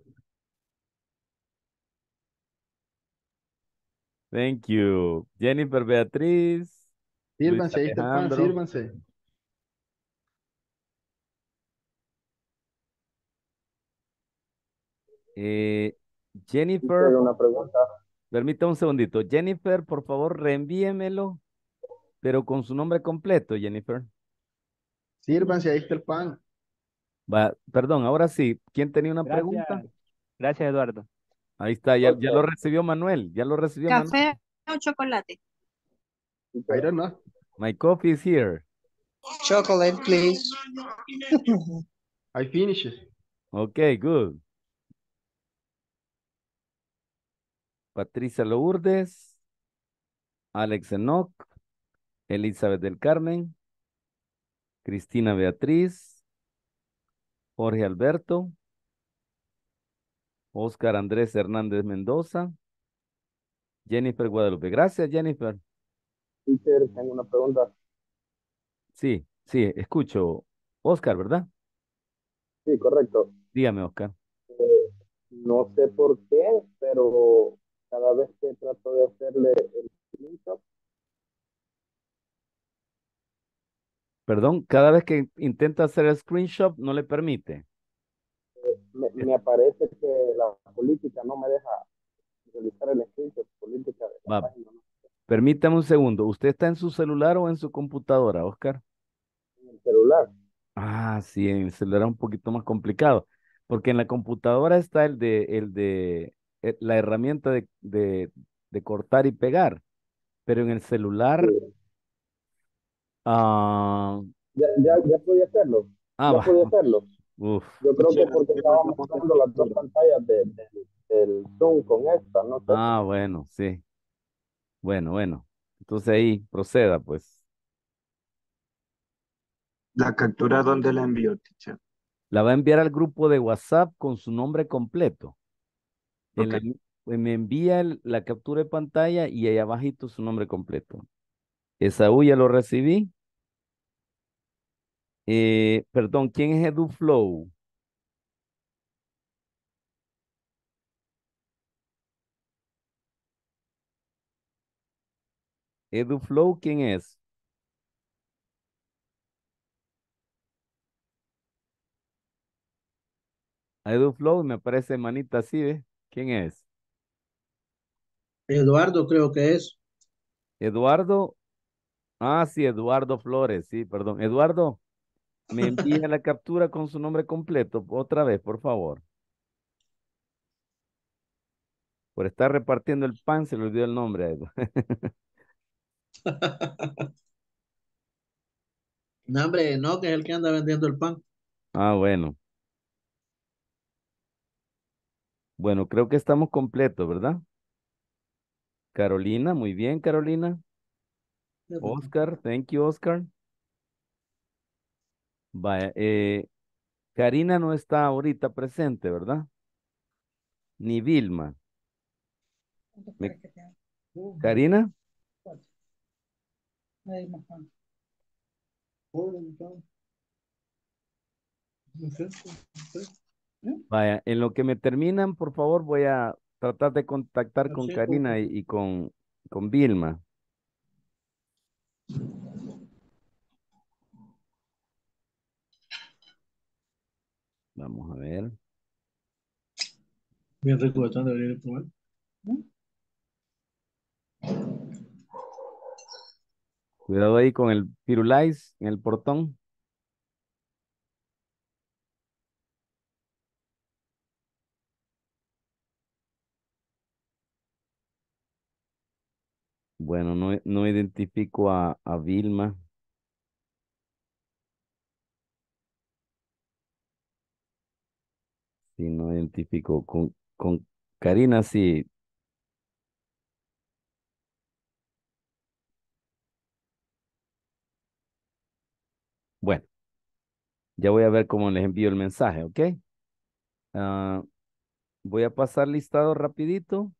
Thank you. Jennifer Beatriz, Luis Sírvanse, ahí está el pan, Alejandro. sírvanse. Jennifer, Una pregunta. permítame un segundito. Jennifer, por favor, reenvíemelo, pero con su nombre completo, Jennifer. Sírvanse, ahí está el pan. Va, perdón, ahora sí. ¿Quién tenía una pregunta? Gracias. Gracias, Eduardo. Ahí está, ya lo recibió Manuel. Ya lo recibió Manuel. ¿Café o chocolate? I don't know. My coffee is here. Chocolate, please. I finished. Okay, good. Patricia Lourdes, Alex Enoch, Elizabeth del Carmen, Cristina Beatriz, Jorge Alberto, Oscar Andrés Hernández Mendoza, Jennifer Guadalupe. Gracias, Jennifer. Teacher, tengo una pregunta. Sí, sí, escucho. Oscar, ¿verdad? Sí, correcto. Dígame, Oscar. No sé por qué, pero cada vez que trato de hacerle el screenshot, Perdón, cada vez que intenta hacer el screenshot no le permite. me aparece que la política no me deja realizar el screenshot política de la Va, página, ¿no? permítame un segundo. ¿Usted está en su celular o en su computadora, Oscar? En el celular. Ah, sí, en el celular es un poquito más complicado, porque en la computadora está la herramienta de cortar y pegar, pero en el celular, Sí. ah, Ya podía hacerlo. ah, Ya va, podía hacerlo. uf, Yo creo que Teacher, porque hacemos estaba como otra mezclando las dos estructura. pantallas del Zoom con esta, no sé. ah, bueno, sí, bueno, entonces ahí proceda, pues, La captura, ¿dónde la envió, teacher? la va a enviar al grupo de WhatsApp con su nombre completo, Ok. me envía la captura de pantalla y ahí abajito su nombre completo. Esaú ya lo recibí. Perdón, ¿quién es EduFlow? EduFlow, ¿quién es? A EduFlow me aparece manita así, ¿ve? ¿Quién es? Eduardo creo que es. Eduardo. Ah, sí, Eduardo Flores, sí, perdón. Eduardo, me envía la captura con su nombre completo otra vez, por favor. Por estar repartiendo el pan se le olvidó el nombre a Edu. No, hombre, no, que es el que anda vendiendo el pan. Ah, bueno. Bueno, creo que estamos completos, ¿verdad? Carolina, muy bien, Carolina. Oscar, thank you, Oscar. Vaya, Karina no está ahorita presente, ¿verdad? Ni Vilma. Me- Karina, vaya, en lo que me terminan, por favor, voy a tratar de contactar con Karina y con Vilma. Vamos a ver. Bien rico, están debería probar. Cuidado ahí con el Firulais en el portón. Bueno, no identifico a Vilma. Sí, no identifico. Con Karina, sí. Bueno, ya voy a ver cómo les envío el mensaje, ¿ok? Ah, voy a pasar listado rapidito.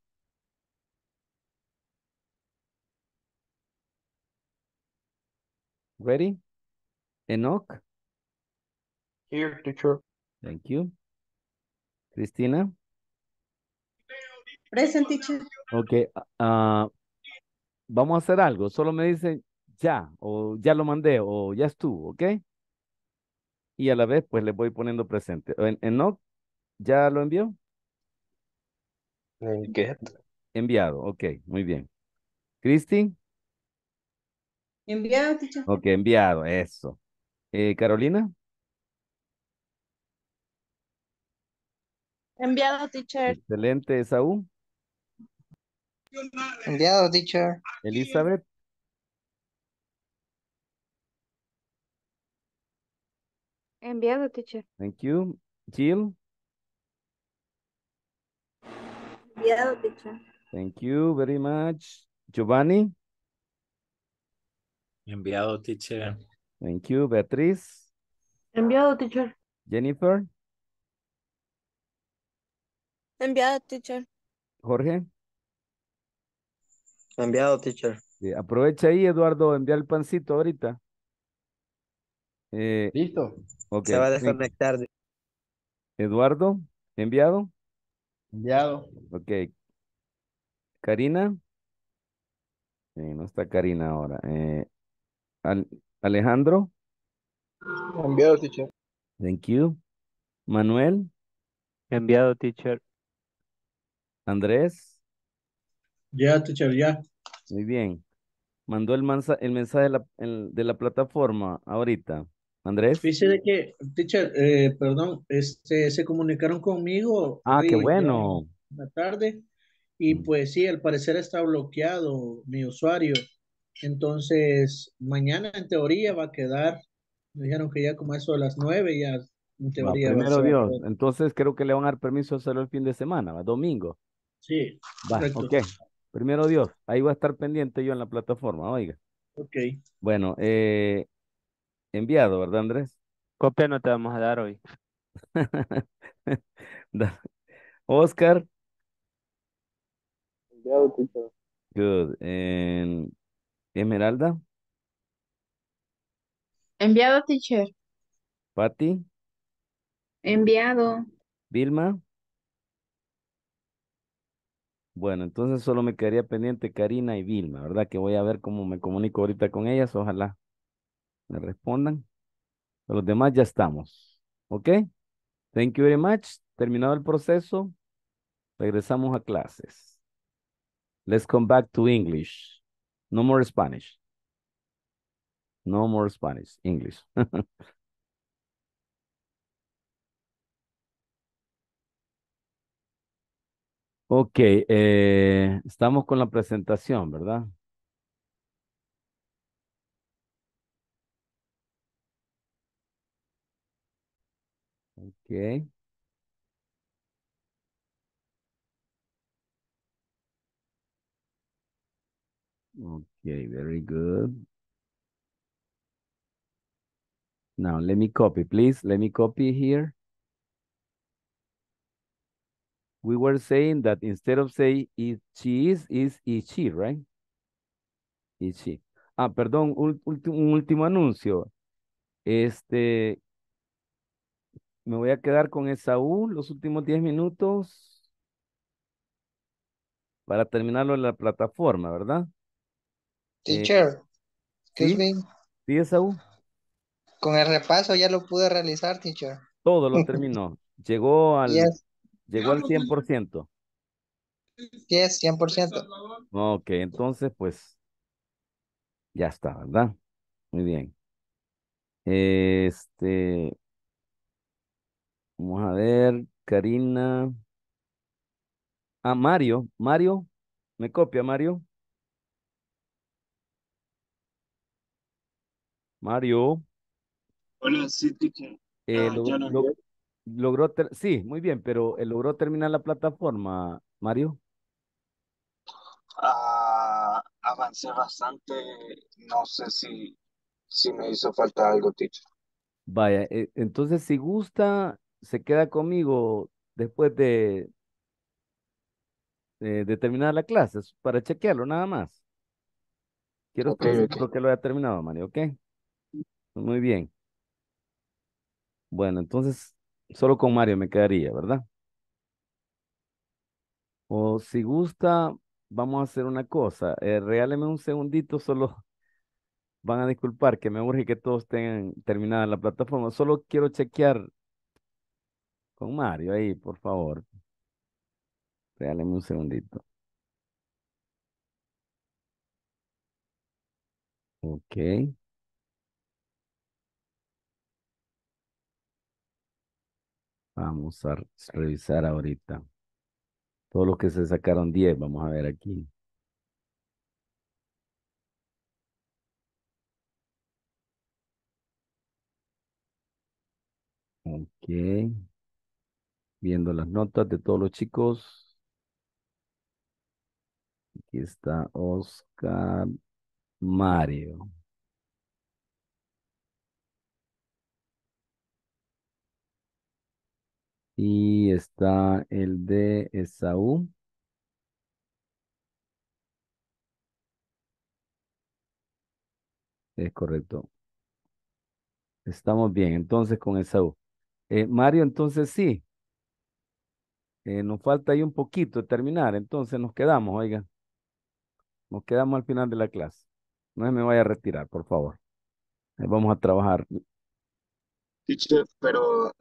Ready? Enoch, Here, teacher. thank you. Cristina, Present, teacher. ok. ah, vamos a hacer algo. Solo me dicen ya, o ya lo mandé, o ya estuvo, ¿ok? Y a la vez, pues le voy poniendo presente. Enoch, ¿ya lo envió? Get. Enviado, ok, muy bien. Cristi, Enviado, teacher. ok, enviado, eso. Carolina, Enviado, teacher. excelente. Esaú, Enviado, teacher. Elizabeth, Enviado, teacher. thank you. Jill, Enviado, teacher. thank you very much. Giovanni, Enviado, teacher. thank you. Beatriz, Enviado, teacher. Jennifer, Enviado, teacher. Jorge. Enviado, teacher. Aprovecha ahí, Eduardo, enviar el pancito ahorita. Eh, Listo. ok, Se va a thank- desconectar. Eduardo, enviado. Enviado. Ok, Karina, no está Karina ahora. Al- Alejandro, Enviado, teacher. thank you. Manuel, Enviado, teacher. Andrés, Ya, teacher, ya. muy bien. Mandó el mensaje de la plataforma ahorita. Andrés. Dice de que, teacher, perdón, se comunicaron conmigo Ah, qué hoy ya bueno. en la tarde y Mm, pues sí, al parecer está bloqueado mi usuario. Entonces, mañana en teoría va a quedar, me dijeron que ya como eso de las 9 ya en va, teoría va a primero estar Dios. todo. Entonces creo que le van a dar permiso de hacerlo el fin de semana, ¿va? Domingo. Sí, Va, correcto. ok. Primero Dios. Ahí va a estar pendiente yo en la plataforma, oiga. Ok. Bueno, enviado, ¿verdad, Andrés? Copia no te vamos a dar hoy. Da- Oscar, Enviado, teacher. good. Esmeralda, Enviado, teacher. Patti, Enviado. Vilma. Bueno, entonces solo me quedaría pendiente Karina y Vilma, ¿verdad? Que voy a ver cómo me comunico ahorita con ellas. Ojalá me respondan. Los demás ya estamos. ¿Ok? Thank you very much. Terminado el proceso, regresamos a clases. Let's come back to English. No more Spanish. No more Spanish. English. Ok, estamos con la presentación, ¿verdad? Ok. Okay, very good. Now, let me copy, please. Let me copy here. We were saying that instead of say is she is she, right? Is she. Ah, perdón, un último anuncio. Me voy a quedar con Esaú los últimos 10 minutos para terminarlo en la plataforma, ¿verdad? Eh, Teacher, excuse ¿Sí? me. ¿Sí, Esaú? Con el repaso ya lo pude realizar, teacher. Todo lo terminó. Llegó al Yes, 100%. yes, 100%. Ok, entonces pues ya está, ¿verdad? Muy bien. Este, vamos a ver, Karina. Ah, Mario, Mario, me copia, Mario. Mario, Hola, sí, teacher. eh, Ya lo, lo lo, envié. Sí, muy bien, pero logró terminar la plataforma, Mario. Avancé bastante. No sé si me hizo falta algo, teacher. Vaya, entonces si gusta, se queda conmigo después de terminar la clase para chequearlo nada más. Quiero Ok, estar ok. seguro que lo haya terminado, Mario, ¿ok? Muy bien. Bueno, entonces solo con Mario me quedaría, ¿verdad? O si gusta, vamos a hacer una cosa. Regáleme un segundito, solo van a disculpar que me urge que todos tengan terminada la plataforma. Solo quiero chequear con Mario ahí, por favor. Regáleme un segundito. Ok, vamos a revisar ahorita. Todos los que se sacaron 10, vamos a ver aquí. Ok, viendo las notas de todos los chicos. Aquí está Oscar, Mario. Y está el de Esaú. Es correcto. Estamos bien, entonces con Esaú. Mario, entonces sí, nos falta ahí un poquito de terminar, entonces nos quedamos, oiga, nos quedamos al final de la clase. No se me vaya a retirar, por favor. Vamos a trabajar. Teacher, pero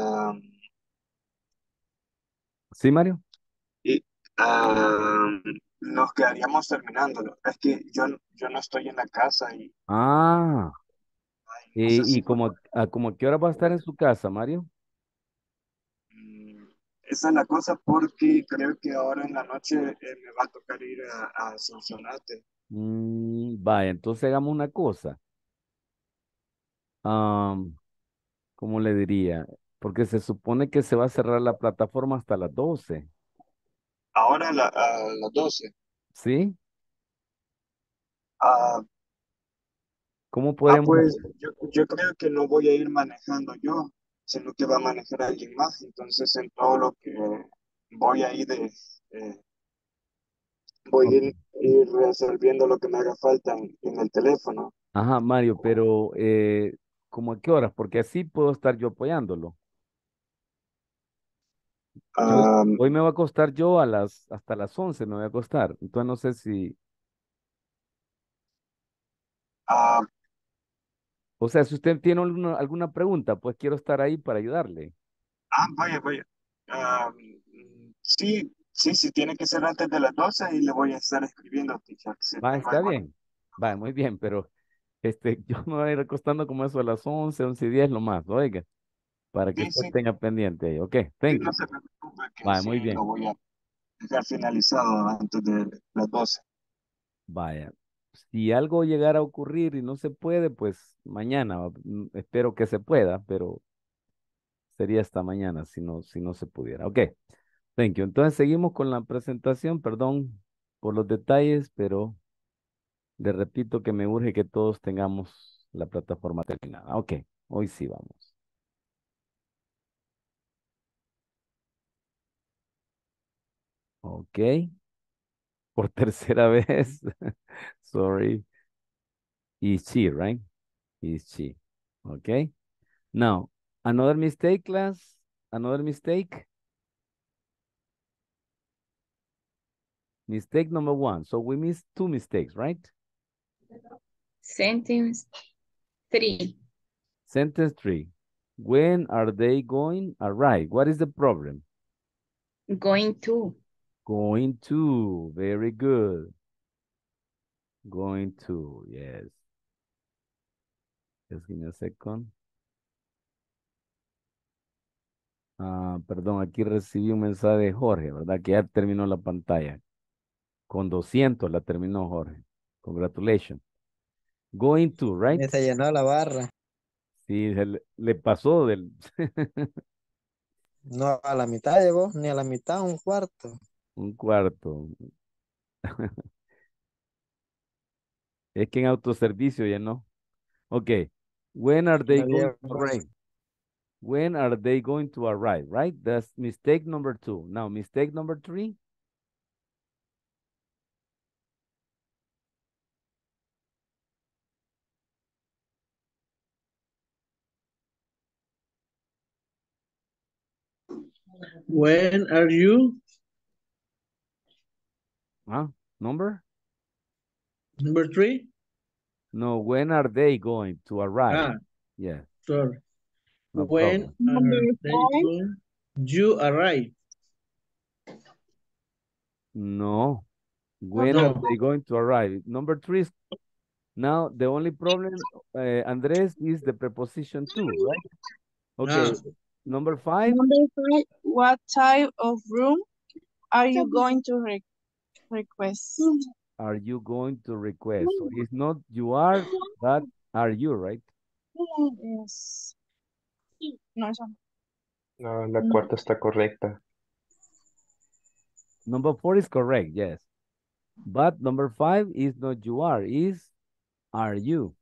¿Sí, Mario? y, ah, nos quedaríamos terminándolo. Es que yo no estoy en la casa y Ah, no sé y si me como, como a qué hora va a estar en su casa, Mario? Mm, Esa es la cosa porque creo que ahora en la noche me va a tocar ir a Sonsonate. Vaya, entonces hagamos una cosa. Am, ¿Cómo le diría? Porque se supone que se va a cerrar la plataforma hasta las 12, Ahora a las 12. ¿sí? Ah, ¿Cómo podríamos pues hacer? yo creo que no voy a ir manejando yo, sino que va a manejar alguien más. Entonces en todo lo que voy a ir eh, voy a Ok. ir resolviendo lo que me haga falta en el teléfono. Ajá, Mario, pero ¿cómo a qué horas? Porque así puedo estar yo apoyándolo. Ah, Hoy me va a costar yo hasta las 11 me va a costar. Entonces no sé si, ah, o sea, si usted tiene alguna pregunta, pues quiero estar ahí para ayudarle. vaya, vaya. Sí, sí, sí, tiene que ser antes de las 12 y le voy a estar escribiendo, teacher, si Va, tengo está algo. bien. Va, muy bien, pero yo me voy a ir acostando como eso a las 11:10 lo más, oiga, para que Sí, usted sí, tenga pendiente ahí. Ok, sí, thank no you. se preocupe que Va, sí muy lo bien. voy a dejar finalizado antes de las 12. Vaya. Si algo llegara a ocurrir y no se puede, pues mañana, espero que se pueda, pero sería hasta mañana si no se pudiera. Ok, thank you. Entonces seguimos con la presentación, perdón por los detalles, pero le repito que me urge que todos tengamos la plataforma terminada. Ok, hoy sí vamos. Ok, por tercera vez. Sorry. Is she, right? Is she. Okay. Now, another mistake, class. Another mistake. Mistake number 1. So we missed 2 mistakes, right? Sentence 3. Sentence 3. When are they going? All right. What is the problem? Going to. Going to. Very good. Going to. Yes. Just give me a second. Perdón, aquí recibí un mensaje de Jorge, ¿verdad? Que ya terminó la pantalla. Con 200 la terminó Jorge. Congratulations. Going to, right? Se llenó la barra. Sí, le pasó del... No a la mitad llegó, ni a la mitad, un cuarto. Un cuarto. Es que en autoservicio ya no. Okay. When are they No going llegó. to arrive? When are they going to arrive, right? That's mistake number 2. Now, mistake number 3. When are you? Huh? Number? Number 3? No, when are they going to arrive? Ah, Yeah, sorry. no When problem. Number are they 5. going? You arrive. No. When are No. they going to arrive? Number 3 is now the only problem, Andres, is the preposition to, right? Okay. Ah, Number 5, Number 5. What type of room are you going to request? are you going to request? So it's not you are, but are you, right? Yes. No, eso no. No, la No. cuarta está correcta. Number 4 is correct, yes. But number 5 is not you are you?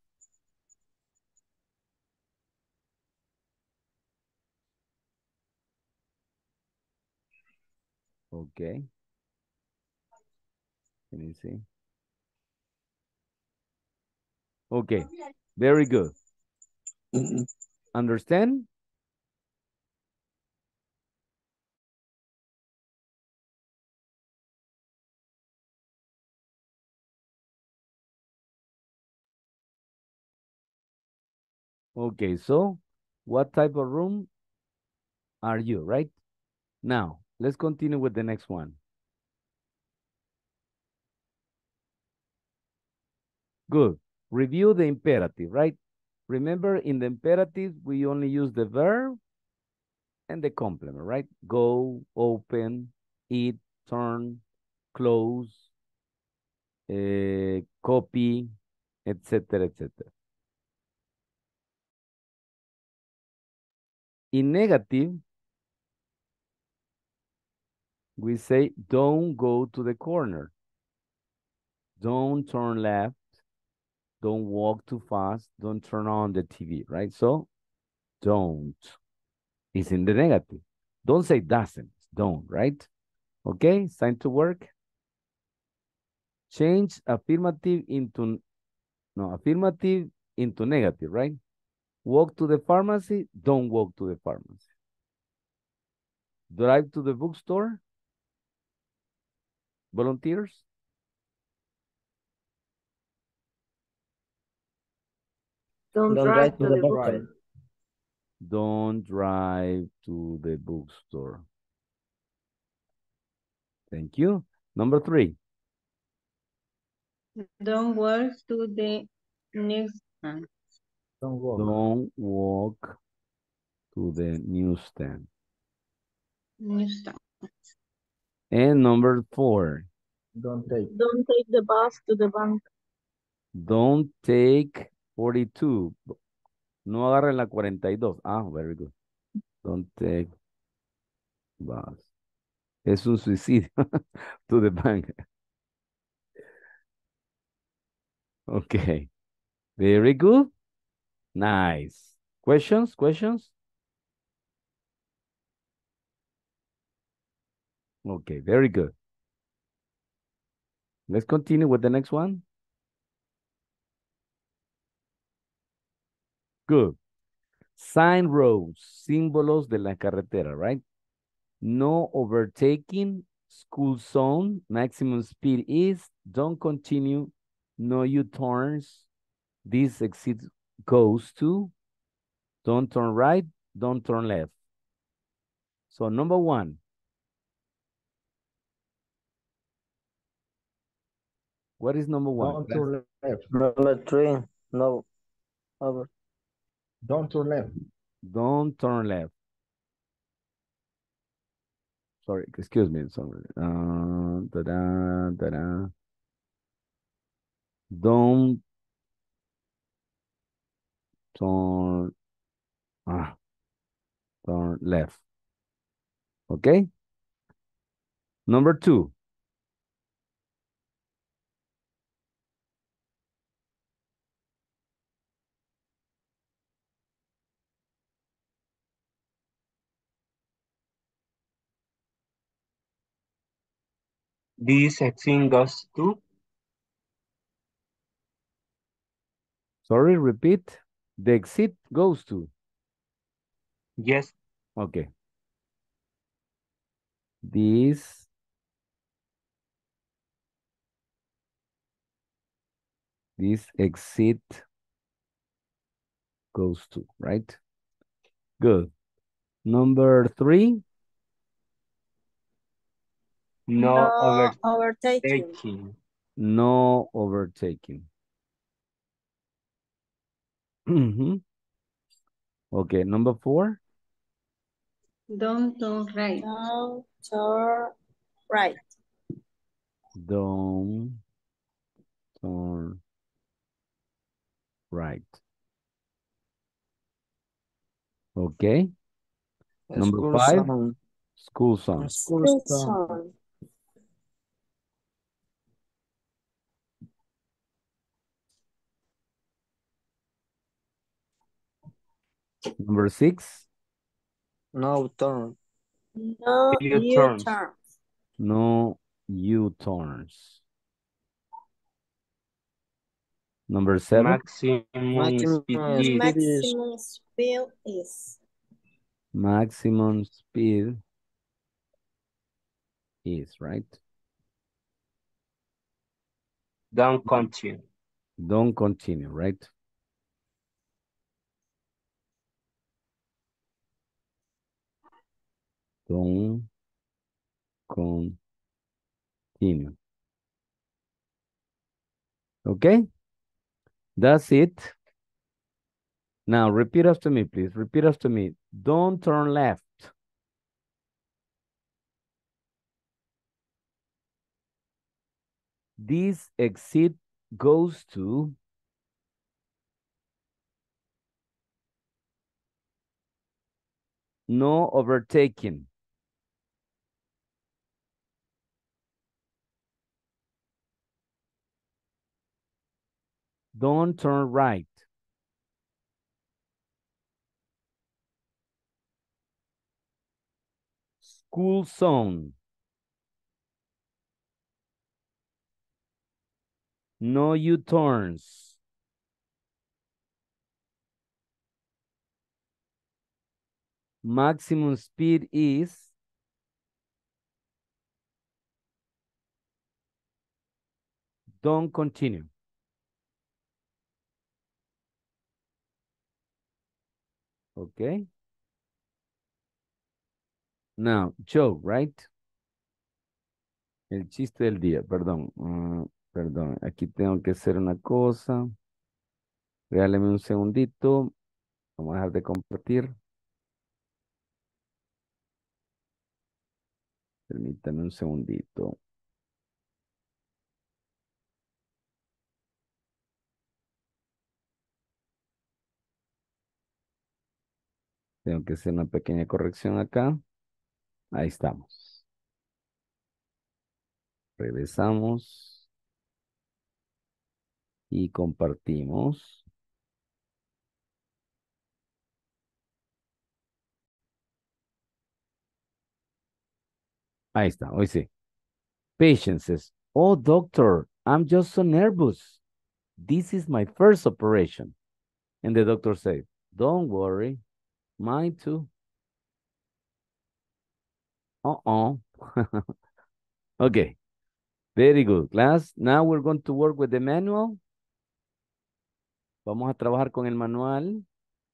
Okay. Let me see. Okay, very good. Understand? Okay, so what type of room are you, right? Now, let's continue with the next one. Good. Review the imperative, right? Remember, in the imperative, we only use the verb and the complement, right? Go, open, eat, turn, close, copy, etc., etc. In negative, we say, don't go to the corner. Don't turn left. Don't walk too fast. Don't turn on the TV, right? So, don't is in the negative. Don't say doesn't, don't, right? Okay, it's time to work. Change affirmative into, no, affirmative into negative, right? Walk to the pharmacy, don't walk to the pharmacy. Drive to the bookstore. Volunteers? Don't Don't drive drive to to the the bookstore. Right. Don't drive to the bookstore. Thank you. Number 3. Don't walk to the next Don't walk. Don't walk to the newsstand. newsstand. And number 4. Don't take. Don't take the bus to the bank. Don't take 42. No agarren la 42. Ah, very good. Don't take bus. Es un suicidio. To the bank. Okay. Very good. Nice. Questions? Questions? Okay, very good. Let's continue with the next one. Good. Sign roads, símbolos de la carretera, right? No overtaking, school zone, maximum speed is, don't continue, no U-turns, this exit goes to, don't turn right, don't turn left. So number 1. What is number 1? Don't turn left. Number 3, no, over. Don't turn left. Don't turn left. Sorry, excuse me. Sorry. Don't turn, turn left. Okay? Number 2. This exit goes to, Sorry, repeat. The exit goes to. yes, Okay. This exit goes to, right? Good. Number 3. no overtaking. overtaking. No overtaking. Mhm. Okay, number 4. Don't turn right. Don't turn right. Don't turn right. Okay. Number School 5. zone. School zone. School School zone. zone. Number 6. No turn. No U-turns. U-turn. No U-turns. Number 7. Maximum speed Maximum is speed is Maximum speed is. Maximum speed is, right? don't continue. Don't continue, right? Don't continue. Okay? That's it. Now, repeat after me, please. Repeat after me. Don't turn left. This exit goes to. No overtaking. Don't turn right. School zone. No U-turns. Maximum speed is. Don't continue. Okay. Now, Joe, right? El chiste del día, perdón. Perdón, aquí tengo que hacer una cosa. Regáleme un segundito. Vamos a dejar de compartir. Permítame un segundito. Tengo que hacer una pequeña corrección acá. Ahí estamos. Regresamos. Y compartimos. Ahí está, hoy sí. Patient says, oh, doctor, I'm just so nervous. This is my first operation. And the doctor said, don't worry, mine too. Uh-oh. Okay, very good, class. Now we're going to work with the manual. Vamos a trabajar con el manual.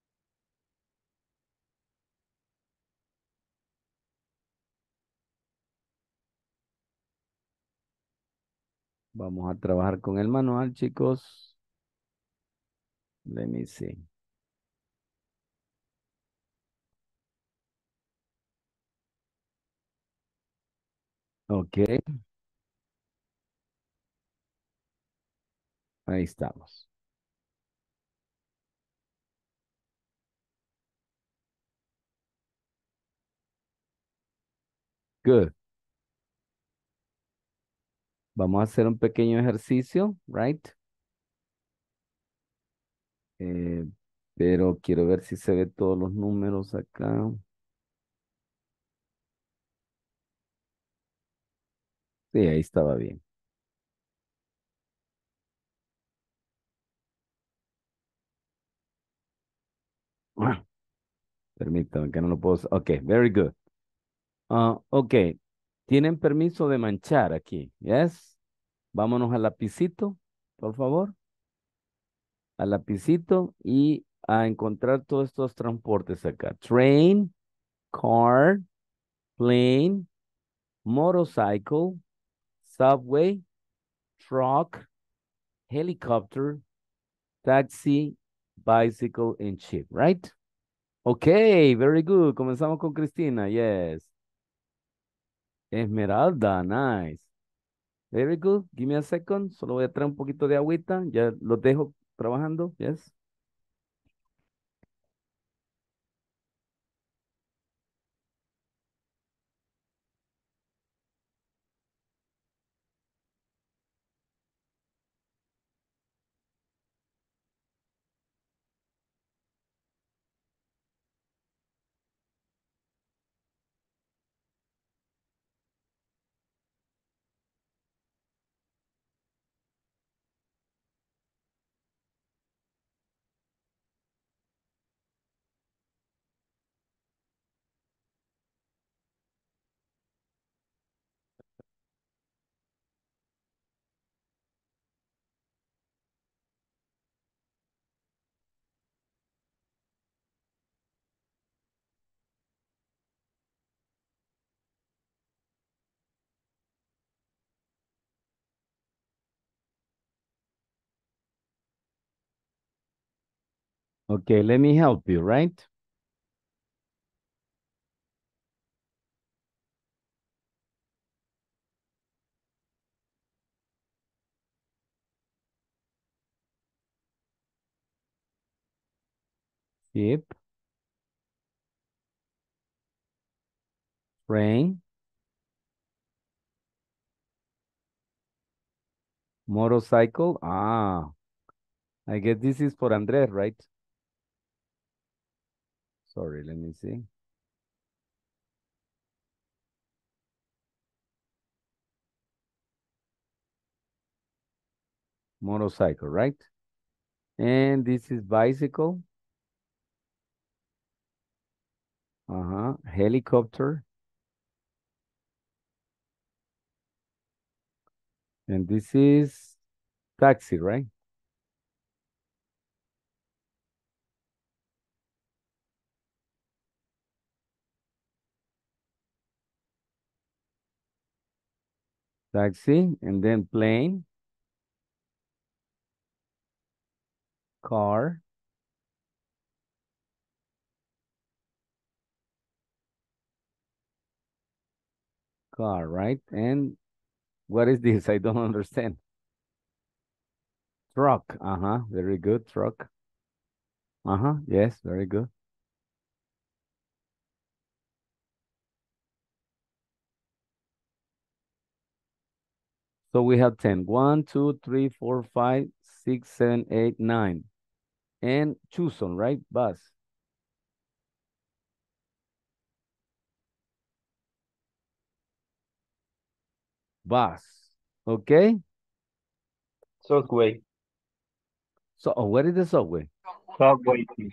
Vamos a trabajar con el manual, chicos. Let me see. Ok. Ahí estamos. Good. Vamos a hacer un pequeño ejercicio, right? Eh, pero quiero ver si se ve todos los números acá. Sí, ahí estaba bien. Permítame que no lo puedo. Ok, very good. Ok, ¿tienen permiso de manchar aquí? Yes. Vámonos al lapicito, por favor. Al lapicito y a encontrar todos estos transportes acá. Train, car, plane, motorcycle, subway, truck, helicopter, taxi, bicycle, and ship, right? Okay, very good. Comenzamos con Cristina. Yes. Esmeralda, nice. Very good. Give me a second. Solo voy a traer un poquito de agüita. Ya los dejo trabajando. Yes. Okay, let me help you, right? Ship, train, motorcycle. Ah, I guess this is for Andres, right? Sorry, let me see. Motorcycle, right? And this is bicycle. Helicopter. And this is taxi, right? Taxi, and then plane, car, right? And what is this? I don't understand. Truck, very good, truck. Yes, very good. So we have 10. 1, 2, 3, 4, 5, 6, 7, 8, 9. And Tucson, right? Bus. Bus. Okay? Subway. So, where is the subway? Subway, please.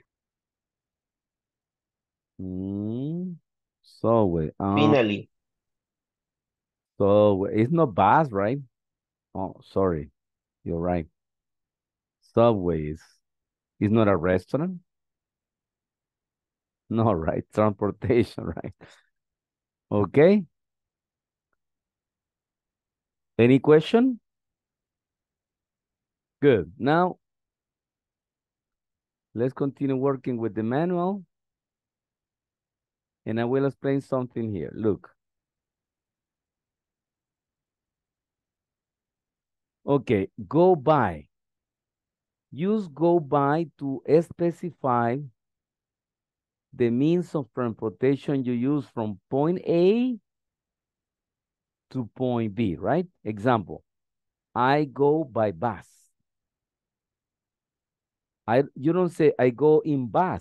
Subway. Finally. Subway. It's not bus, right? Oh, sorry. You're right. Subway is not a restaurant. No, right? Transportation, right? Okay. Any question? Good. Now, let's continue working with the manual. And I will explain something here. Look. Okay, go by. Use go by to specify the means of transportation you use from point A to point B, right? Example, I go by bus. You don't say I go in bus.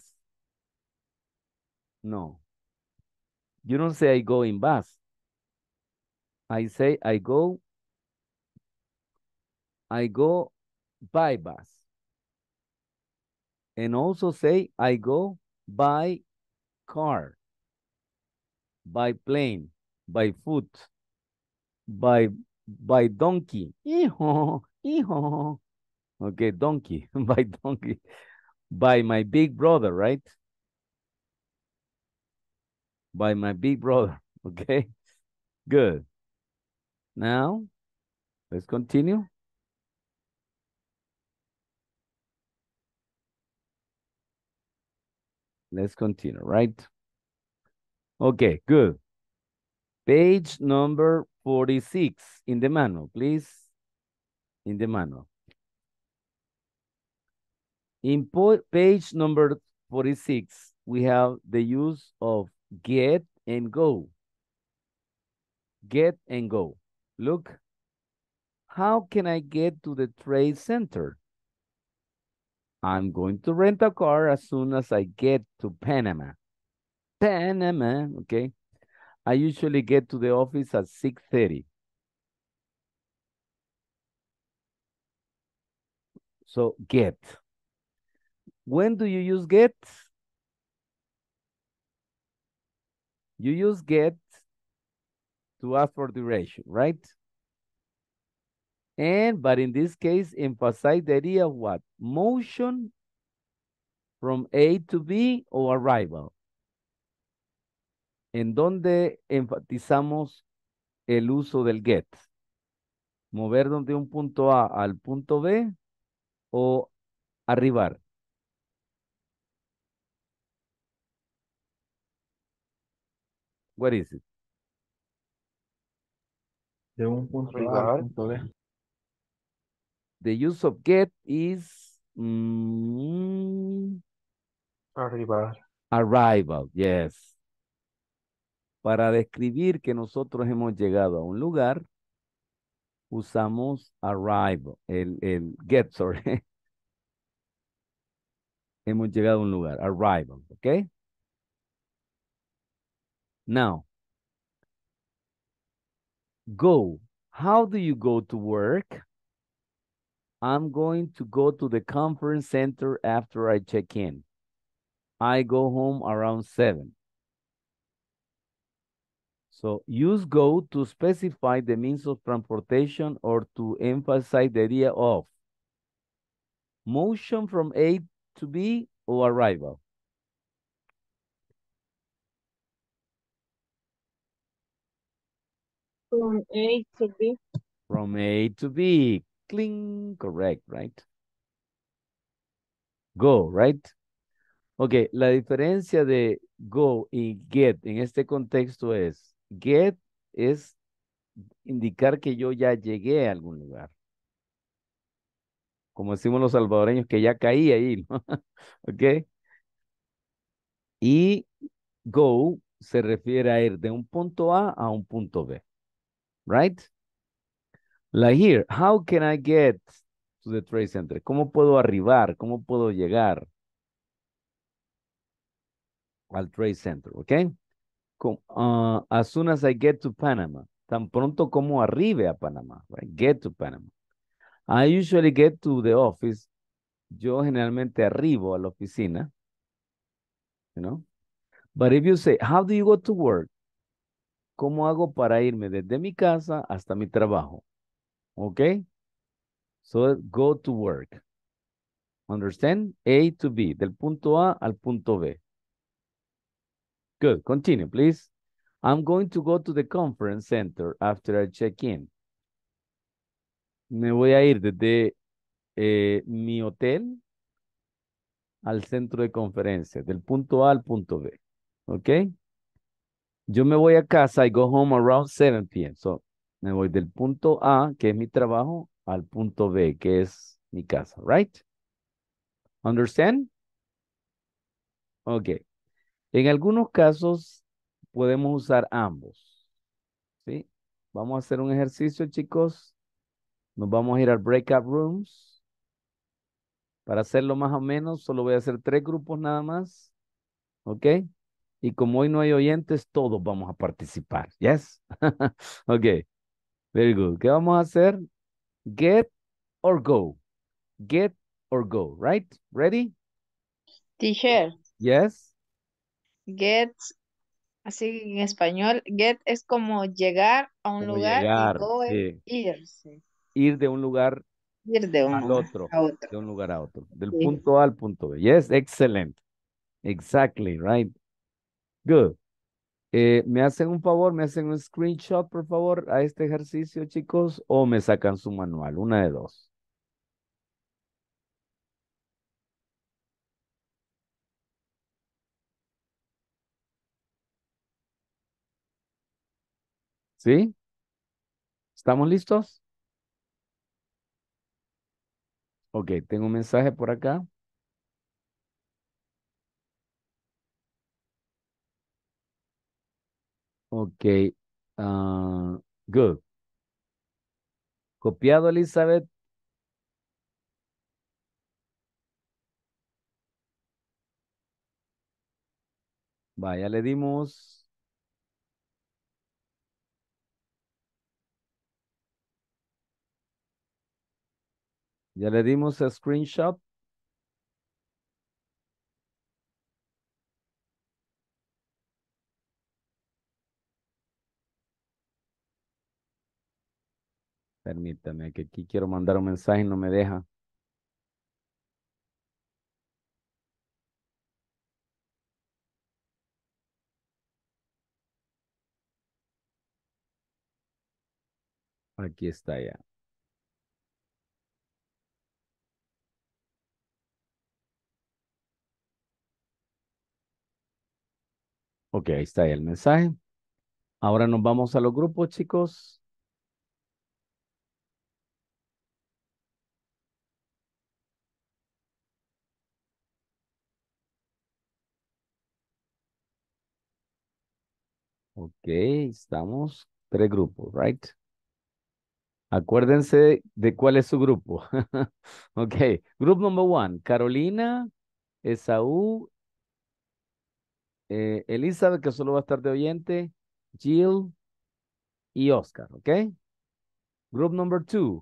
No. You don't say I go in bus. I say I go by bus. And also say I go by car, by plane, by foot, by donkey. Hijo, hijo. Okay, donkey, by donkey. By my big brother, right? By my big brother, okay? Good. Now, let's continue. Let's continue, right? Okay, good. Page number 46 in the manual, please. In the manual. In page number 46, we have the use of get and go. Get and go. Look, how can I get to the trade center? I'm going to rent a car as soon as I get to Panama. Panama, okay? I usually get to the office at 6:30. So get. When do you use get? You use get to ask for duration, right? But in this case, emphasize the idea of what? Motion from A to B or arrival. ¿En dónde enfatizamos el uso del get? ¿Movernos de un punto A al punto B o arribar? What is it? De un punto A al Arribar. punto B. The use of get is Arribar. arrival, yes. Para describir que nosotros hemos llegado a un lugar, usamos arrival, el get, sorry. Hemos llegado a un lugar, arrival, ¿ok? Now, go. How do you go to work? I'm going to go to the conference center after I check in. I go home around 7. So use go to specify the means of transportation or to emphasize the idea of motion from A to B or arrival. From A to B. From A to B. Cling, correct, right? Go, right? Ok, la diferencia de go y get en este contexto es, get es indicar que yo ya llegué a algún lugar. Como decimos los salvadoreños, que ya caí ahí, ¿no? Ok. Y go se refiere a ir de un punto A un punto B. Right? Like here, how can I get to the trade center? ¿Cómo puedo arribar? ¿Cómo puedo llegar al trade center? ¿Ok? As soon as I get to Panama. Tan pronto como arribe a Panamá. Right? Get to Panama. I usually get to the office. Yo generalmente arribo a la oficina. You know? But if you say, how do you go to work? ¿Cómo hago para irme desde mi casa hasta mi trabajo? ¿Ok? So, go to work. Understand? A to B. Del punto A al punto B. Good. Continue, please. I'm going to go to the conference center after I check in. Me voy a ir desde mi hotel al centro de conferencias. Del punto A al punto B. ¿Ok? Yo me voy a casa, I go home around 7 p.m. So, me voy del punto A, que es mi trabajo, al punto B, que es mi casa, right? Understand? Ok. En algunos casos podemos usar ambos, ¿sí? Vamos a hacer un ejercicio, chicos. Nos vamos a ir al breakout rooms. Para hacerlo más o menos, solo voy a hacer 3 grupos nada más. ¿Ok? Y como hoy no hay oyentes, todos vamos a participar. ¿Yes? Ok. Very good. ¿Qué vamos a hacer? Get or go. Get or go. Right? Ready? Teacher, Yes. get, así en español, get es como llegar a un Como lugar y llegar. go es Sí. irse, Ir de un lugar ir de un al lugar otro. a otro. De un lugar a otro. Del Sí. punto A al punto B. Yes, excellent. Exactly, right. Good. ¿Me hacen un favor? ¿Me hacen un screenshot, por favor, a este ejercicio, chicos? ¿O me sacan su manual? Una de dos. ¿Sí? ¿Estamos listos? Ok, tengo un mensaje por acá. Ok. Good. Copiado, Elizabeth. Vaya, le dimos. Ya le dimos a screenshot. Permítame, que aquí quiero mandar un mensaje y no me deja. Aquí está ya. Ok, ahí está ya el mensaje. Ahora nos vamos a los grupos, chicos. Ok, estamos. 3 grupos, right? Acuérdense de cuál es su grupo. Ok, group number 1. Carolina, Esaú, Elizabeth, que solo va a estar de oyente, Jill y Oscar, ¿ok? Group number 2.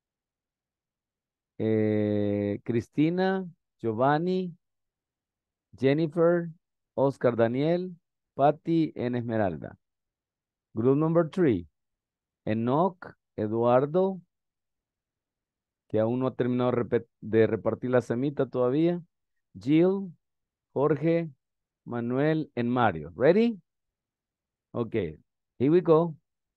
Cristina, Giovanni, Jennifer, Oscar Daniel, Patty en Esmeralda. Group number 3. Enoch, Eduardo, que aún no ha terminado de repartir la semita todavía. Jill, Jorge, Manuel and Mario. Ready? Okay, here we go.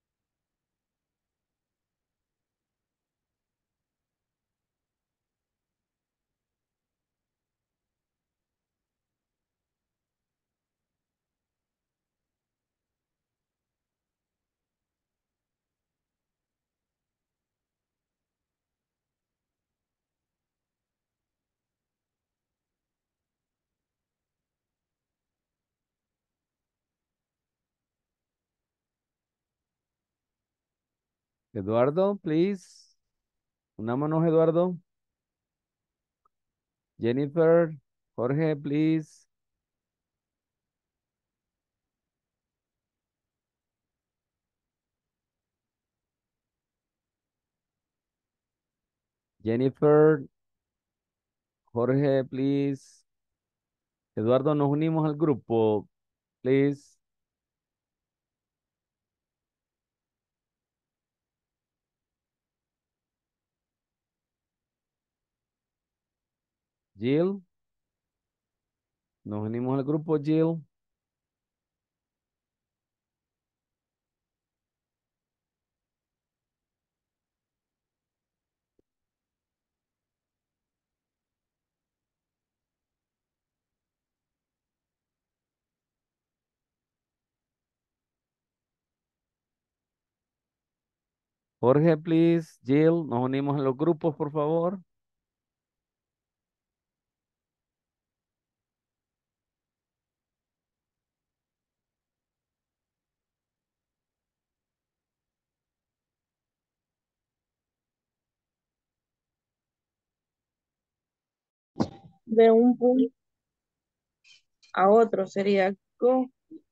Eduardo, please. Unámonos, Eduardo. Jennifer, Jorge, please. Jennifer, Jorge, please. Eduardo, nos unimos al grupo, please. Jill, nos unimos al grupo, Jill. Jorge, please. Jill, nos unimos a los grupos, por favor. de un punto a otro sería go.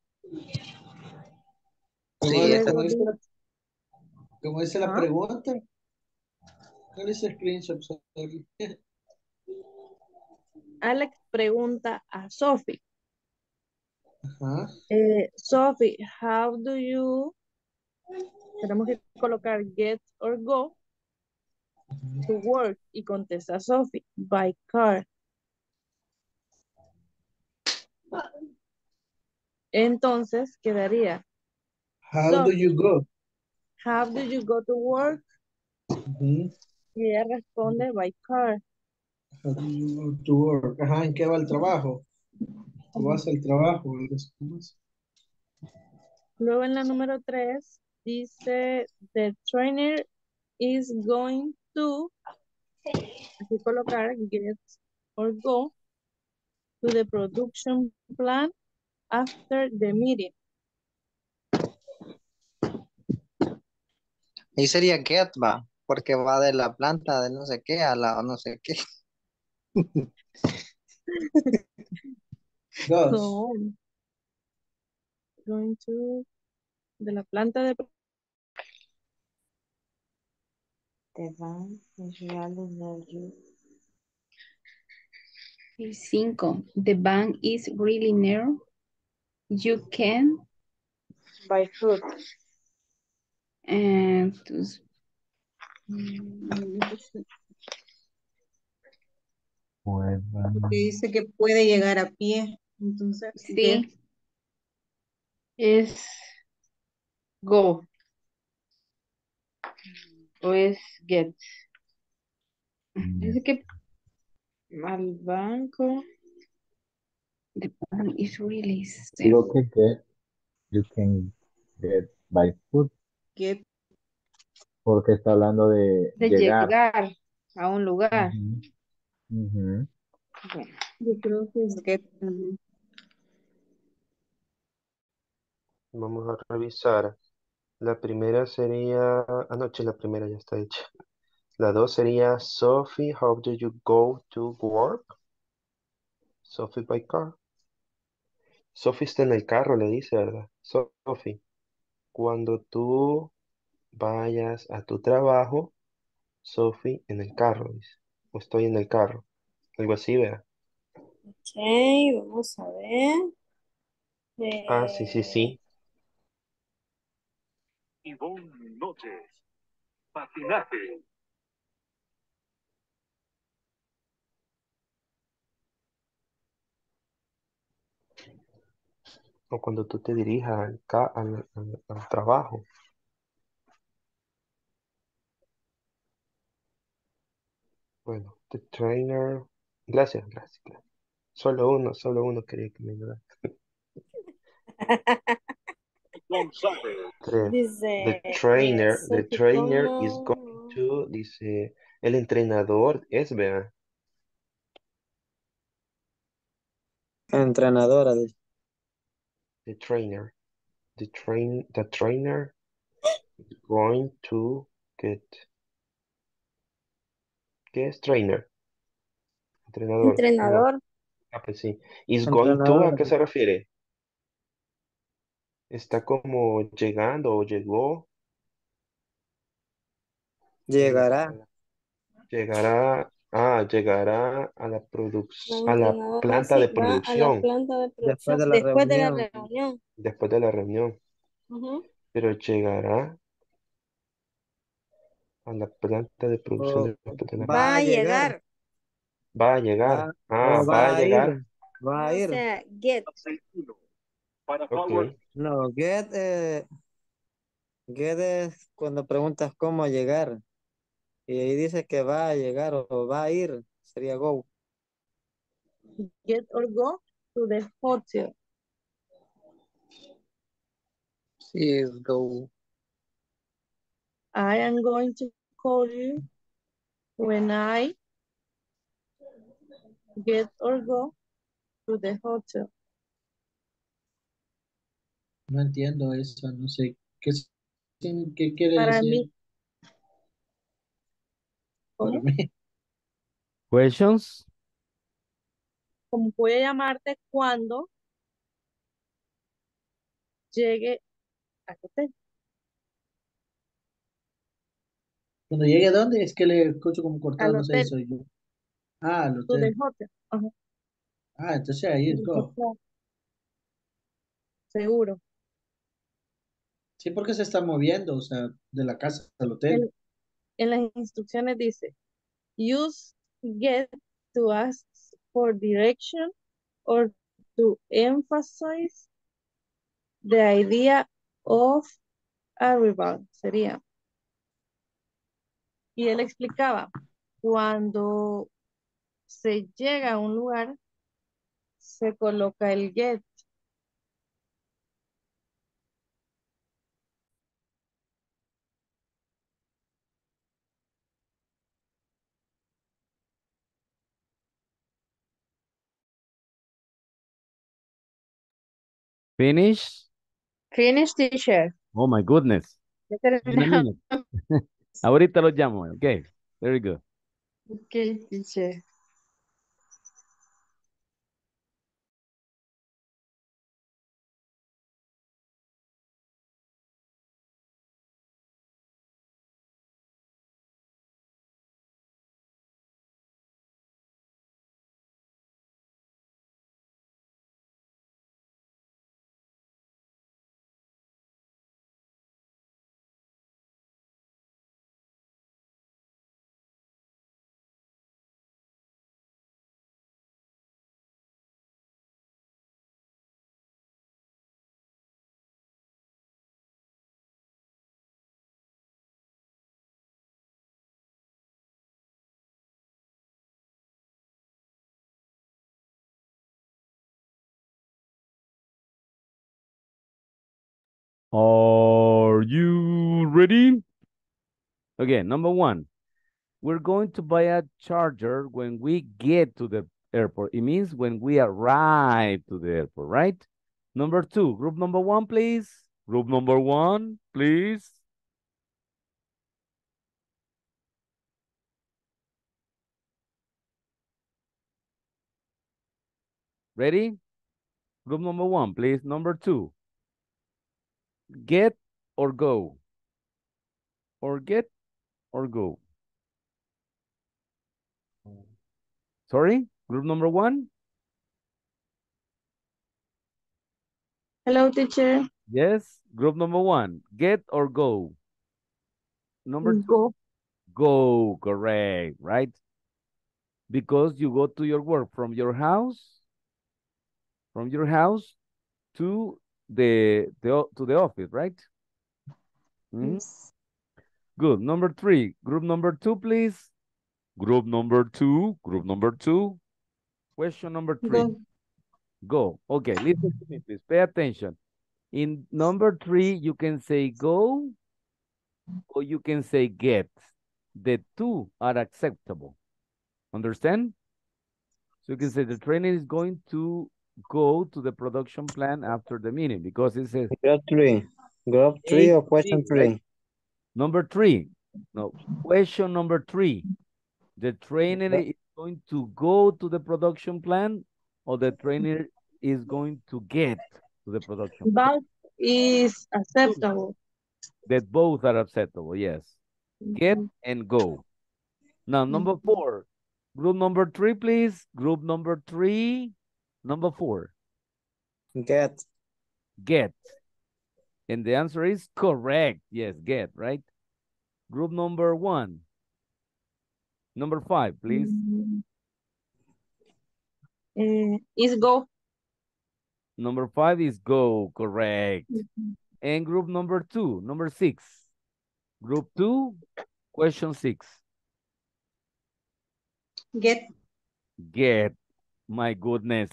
¿Cómo, Sí, esa Luego cómo dice la ajá, pregunta? ¿Cuál es el screenshot? Sorry. Alex pregunta a Sophie. Ajá. Sophie, how do you, tenemos que colocar get or go to work y contesta Sophie, by car. Entonces quedaría, How do Sophie, you go? how do you go to work? Ujú. Y ella responde by car. How do you go to work? Ajá, ¿en qué va el trabajo? ¿Tú vas al trabajo? Algo así como eso. Luego en la número 3 dice, the trainer is going to, aquí colocar get or go to the production plant after the meeting. ahí sería get, va, porque va de la planta de no sé qué a la no sé qué. Goes. No, going to, de la planta de, The bank is really near you. Y 5. The bank is really near. You can By foot. and mm, Porque dice que puede llegar a pie. Entonces, get. sí, es go o es get. Dice que al banco. The bank is really Creo que you can get by foot, Get. porque está hablando de de llegar. llegar a un lugar. Ujú, ujú. Bueno, Yo creo que es get también. Vamos a revisar. La primera sería, anoche la primera ya está hecha. La dos sería, Sophie, how do you go to work? Sophie by car. Sophie está en el carro, le dice, ¿verdad? Sophie, cuando tú vayas a tu trabajo, Sophie en el carro, dice. O estoy en el carro. Algo así, vea. Ok, vamos a ver. Ah, sí, sí, Eh, sí. Ivonne Noches, patinaje. O cuando tú te dirijas al trabajo. Bueno, the trainer. Gracias, gracias, gracias. Solo uno quería que me ayudara. González. Tres. dice The Sophie trainer is going como to, dice, el entrenador es, vea, Entrenadora, dice. the trainer. The trainer is going to get. ¿Qué es trainer? Entrenador. No. entrenador. Ah, pues sí. Is going to, ¿a Entrenadora, qué se refiere? Está como llegando o llegó. llegará. Llegará a la La a la entrenadora, ah, planta de sí, va a la producción planta de Después producción de la después de la reunión, reunión. después de la reunión, Ujú. pero llegará a la planta de producción o después de la va Va a a llegar, llegar, Va a va, llegar. o Ah, va va a a ir, llegar. va a no ir. sea get. Para Power. Ok. No, get es cuando preguntas cómo llegar. Y ahí dice que va a llegar o va a ir, sería go. get or go to the hotel. Sí, es go. I am going to call you when I get or go to the hotel. No entiendo eso, no sé. ¿Qué quiere Para decir mí, para ¿cómo? mí? Questions? como voy a llamarte cuando llegue al hotel. Cuando llegue a dónde, es que le escucho como cortado, Al no sé si hotel, soy yo. Ah, al to the hotel. hotel. Ajá. Ah, entonces ahí es go. Seguro. Sí, porque se está moviendo, o sea, de la casa al hotel. En las instrucciones dice, use get to ask for direction or to emphasize the idea of arrival. Sería. Y él explicaba, cuando se llega a un lugar, se coloca el get. Finish? Finish, teacher. Oh my goodness. Ya In a terminamos. minute. Ahorita lo llamo. Okay. Very good. Okay, teacher. Are you ready? Okay, number one. We're going to buy a charger when we get to the airport. It means when we arrive to the airport, right? Number two, group number one, please. Group number one, please. Ready? Group number one, please. Number two, get or go. Or get or go. Sorry, group number one. Hello, teacher. Yes, group number one, get or go. Number two, Go. go, correct, right? Because you go to your work from your house to the office, right? Mhm. Yes. Good. Number three, group number two, please. Group number two. Question number three. Go. Go. Okay, listen to me, please. Pay attention. In number three, you can say go or you can say get. The two are acceptable. Understand? So you can say the trainer is going to go to the production plan after the meeting because it says Group three. Group three or question right? three? Number three. No, question number three. The trainer is going to go to the production plan or the trainer is going to get to the production plan. But is acceptable. That both are acceptable, yes. Get and go. Now, number four. Group number three, please. Group number three. Number four. Get. Get. And the answer is correct. Yes, get, right? Group number one. Number five, please. Is go. Number five is go, correct. And group number two, number six. Group two, question six. Get. Get. My goodness.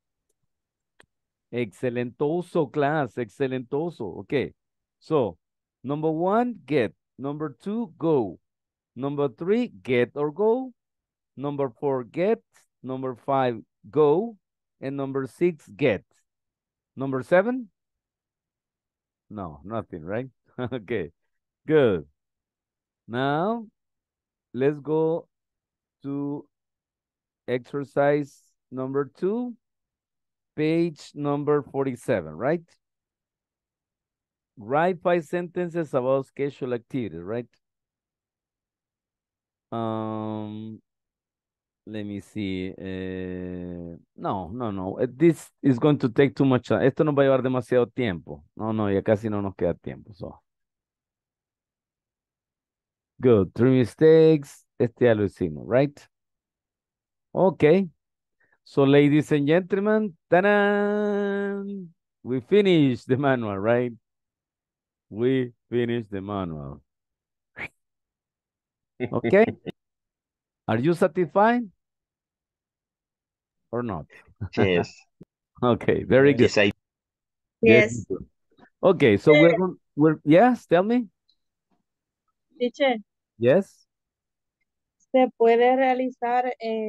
Excelentoso, class. Excelentoso. Okay. So, number one, get. Number two, go. Number three, get or go. Number four, get. Number five, go. And number six, get. Number seven? No, nothing, right? Okay, good. Now, let's go to exercise number 2, page number 47, right? Write 5 sentences about scheduled activities, right? Let me see. No. This is going to take too much time. Esto nos va a llevar demasiado tiempo. No, ya casi no nos queda tiempo. So. Good. 3 mistakes. Este ya lo hicimos, right? Okay. So, ladies and gentlemen, ta-da! We finished the manual, right? We finished the manual. Okay. Are you satisfied or not? Yes. Okay, very good. Yes, I Yes. Yes. you do. Okay, so yes, tell me. Teacher, Yes. se puede realizar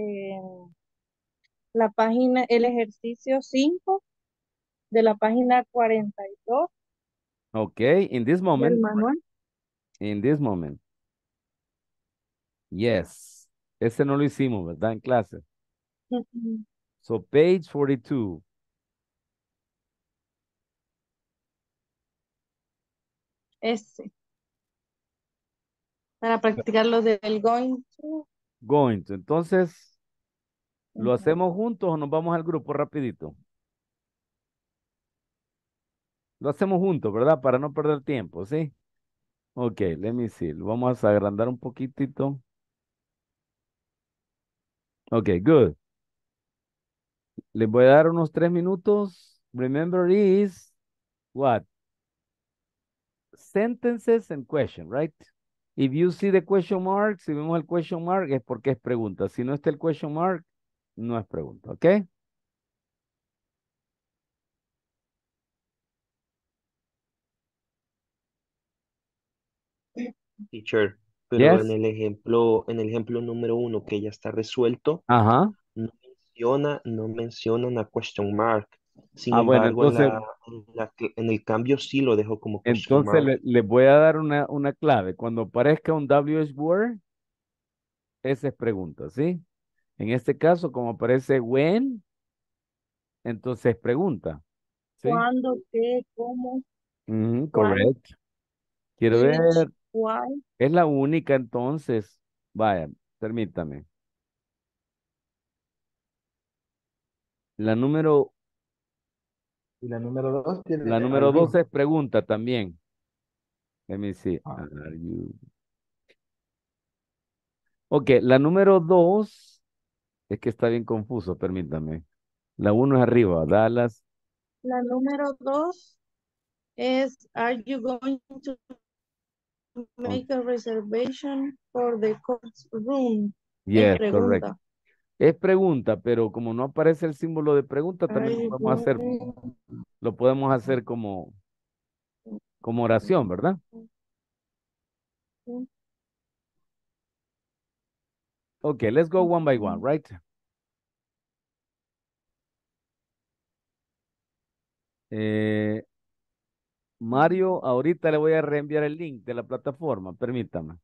la página, el ejercicio 5 de la página 42 Okay, in this del moment. manual. In this moment. Yes. Ese no lo hicimos, ¿verdad? En clase. Ujú. So, page 42. Ese. Para practicar lo del going to. Going to. Entonces, ¿lo Ujú. hacemos juntos o nos vamos al grupo rapidito? Lo hacemos juntos, ¿verdad? Para no perder tiempo, ¿sí? Ok, let me see. Lo vamos a agrandar un poquitito. Ok, good. Les voy a dar unos 3 minutos. Remember is what? Sentences and question, right? If you see the question mark, si vemos el question mark es porque es pregunta. Si no está el question mark, no es pregunta, ¿ok? teacher, pero en Yes. en el ejemplo número 1 que ya está resuelto, Ajá. no menciona una question mark. Sin Bueno, embargo, en el cambio sí lo dejo como question entonces mark. les voy a dar una clave. Cuando aparezca un WH word, esa es pregunta, ¿sí? En este caso, como aparece when, entonces pregunta, ¿sí? ¿Cuándo? ¿Qué? ¿Cómo? ¿Cuál? Correct. Quiero ¿Which? ver, ¿Why? es la única entonces. Vaya, permítame. La número, Y la número 2 tiene la número are 2 you. es pregunta también. Let me see. Ah, Are you- Ok, la número 2 es que está bien confuso, permítame. La 1 es arriba, Dallas. La número 2 es, are you going to make a reservation for the course room? Es Yes, correct. pregunta. Es pregunta, pero como no aparece el símbolo de pregunta, Are también you going lo podemos hacer como oración, ¿verdad? to- Okay, let's go one by one, right? Mario, ahorita le voy a reenviar el link de la plataforma, permítame.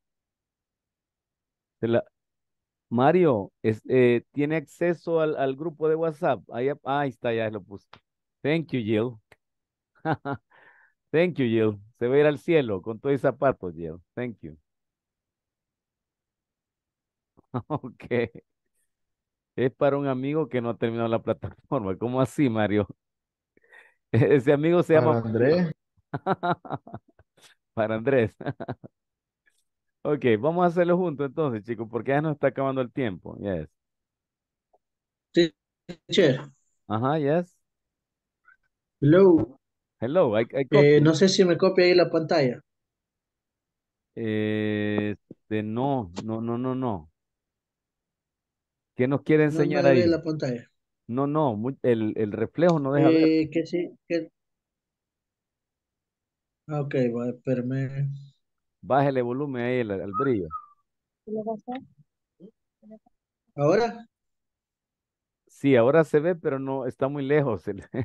Mario, ¿tiene acceso al grupo de WhatsApp? Ahí está, ya lo puse. Thank you, Jill. Thank you, Jill. Se va a ir al cielo con todos zapatos, Jill. Thank you. Ok. Es para un amigo que no ha terminado la plataforma. ¿Cómo así, Mario? Ese amigo se llama para Andrés. para Andrés. Ok, vamos a hacerlo juntos entonces, chicos, porque ya nos está acabando el tiempo. Yes. Teacher, Ajá, yes. hello. Hello, I copy. No sé si me copia ahí la pantalla. No. ¿Qué nos quiere No me enseñar ve ahí? la pantalla. No, el reflejo no deja ver. Que sí, que... Ok, va, espérame. Bájele volumen ahí al brillo. ¿Qué le pasa? ¿Ahora? Sí, ahora se ve, pero no, está muy lejos.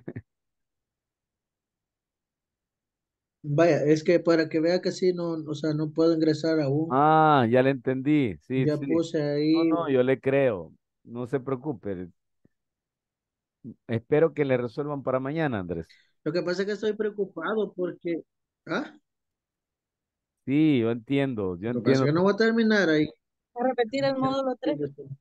Vaya, es que para que vea que sí, no, o sea, no puedo ingresar aún. Ah, ya le entendí. Sí, Ya sí. puse ahí. No, yo le creo. No se preocupe. Espero que le resuelvan para mañana, Andrés. Lo que pasa es que estoy preocupado porque, ¿ah? Sí, yo entiendo, yo Lo que pasa es entiendo. que no voy a terminar ahí. A repetir el módulo 3.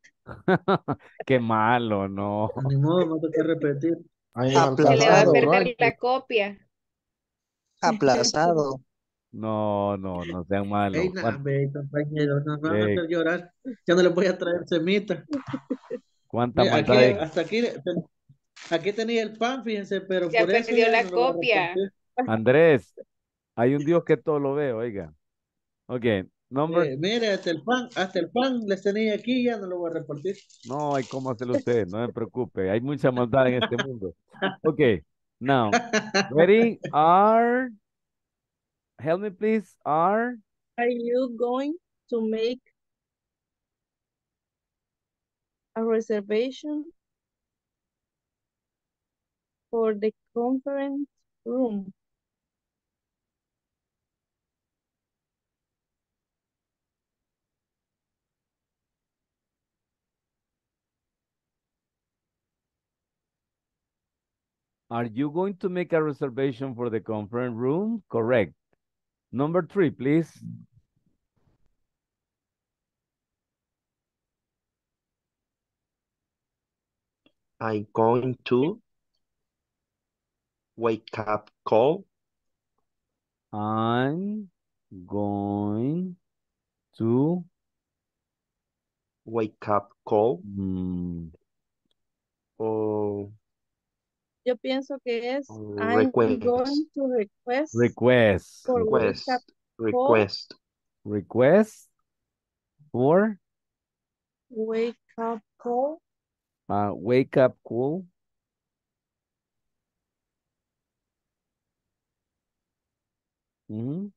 Qué malo, no. Ni modo, me toca repetir. Ahí Se le va a aplazado, perder right? la copia. Aplazado. No, no, no sean Ey, malos. nah, ve, compañero, nos van a Ey, hacer llorar. Ya no les voy a traer semita. ¿cuánta Mira, maldad aquí, hay? hasta aquí tenía el pan, fíjense, pero Ya por eso perdió ya la no lo voy a copia. repartir. Andrés, hay un Dios que todo lo ve, oiga. Ok, number. Mire, hasta el pan les tenía aquí, ya no lo voy a repartir. No hay cómo hacerlo usted, no me preocupe. Hay mucha maldad en este mundo. Ok, now, ready? Help me please, Are you going to make a reservation for the conference room? are you going to make a reservation for the conference room? Correct. Number 3, please. I going to wake up call. I'm going to Wake up call. O Yo pienso que es I'm going to request. for wake up call. Request for Wake up call. wake up call. Mhm.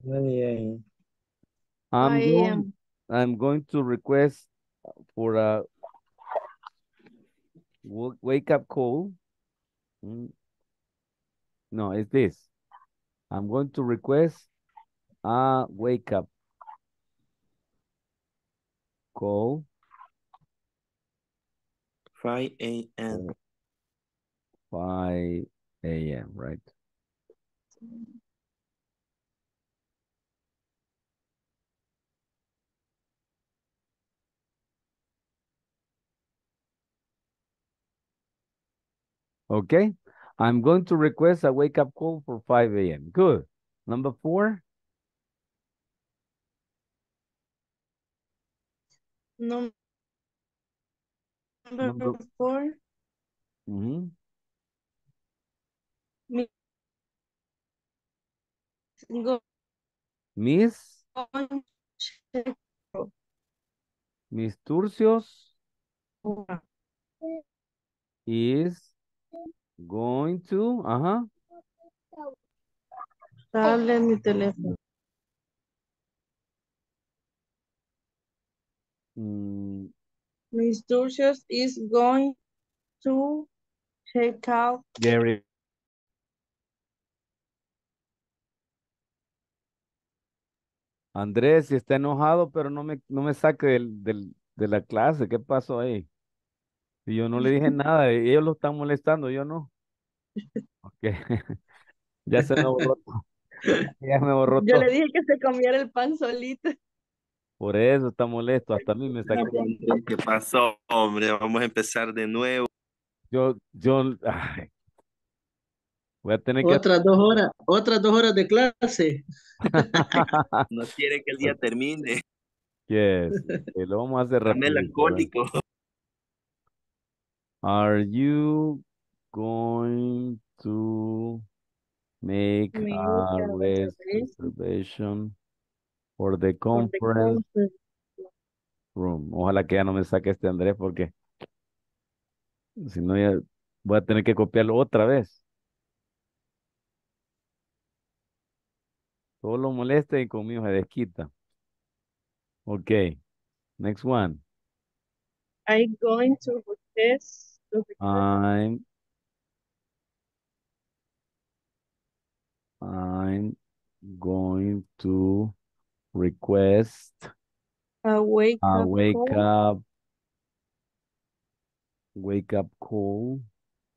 I'm going to request for a wake up call. No, it's this. I'm going to request a wake up call. 5 a.m. 5 a.m., right? Okay. I'm going to request a wake up call for 5 a.m. Good. Number 4. Number Number 4. Mhm. Miss Miss Turcios is going to, Dale mi teléfono. Miss Turcios is going to check out. Gary. Andrés, si está enojado, pero no me saque de la clase. ¿Qué pasó ahí? Y yo no le dije nada, ellos lo están molestando, yo no. Ok. Ya se me borró todo. Ya me borró Yo le todo. dije que se comiera el pan solito. Por eso está molesto. Hasta a mí me sacó. ¿Qué pasó, hombre? Vamos a empezar de nuevo. Ay, voy a tener que... Otras 2 horas de clase. No quiere que el día termine. Yes. Lo vamos a hacer Está rapidito. melancólico. Are you going to make a reservation for the conference room? Ojalá que ya no me saque este Andrés porque si no ya voy a tener que copiarlo otra vez. Todo lo molesta y conmigo se desquita. Ok. Next one. I'm going to request. I'm going to request A wake up wake up call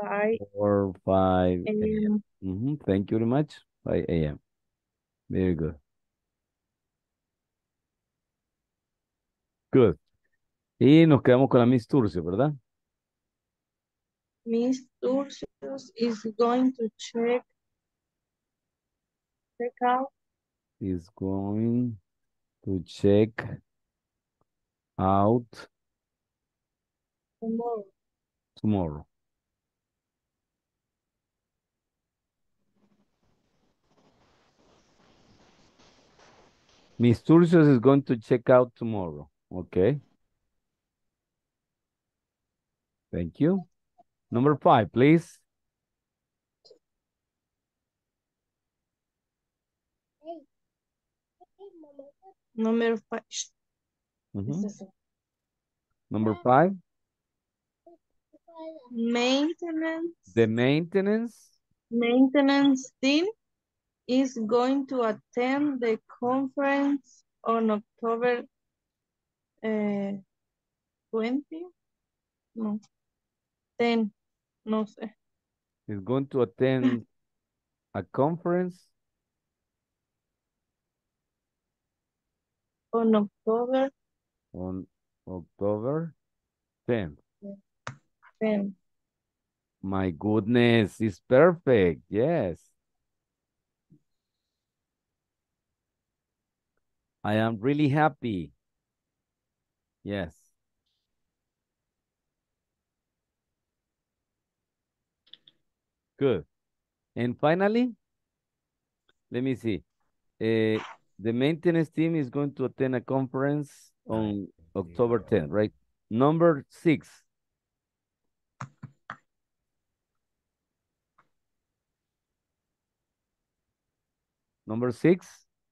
5 or 5 a.m. a.m. Thank you very much. 5 a.m. Very good. Good. Y nos quedamos con la Miss Turcio, ¿verdad? Miss Turcios is going to check out Is going to check out tomorrow. tomorrow. Miss Turcios is going to check out tomorrow. Okay. Thank you. Number 5, please. Number 5. Number 5. Maintenance. The maintenance Team is going to attend the conference on October 20. No, 10. No sé. is going to attend a conference On October on October 10th. 10. My goodness, it's perfect. Yes. I am really happy. Yes. Good. And finally, let me see. The maintenance team is going to attend a conference on October 10th, right? Number 6. Number 6.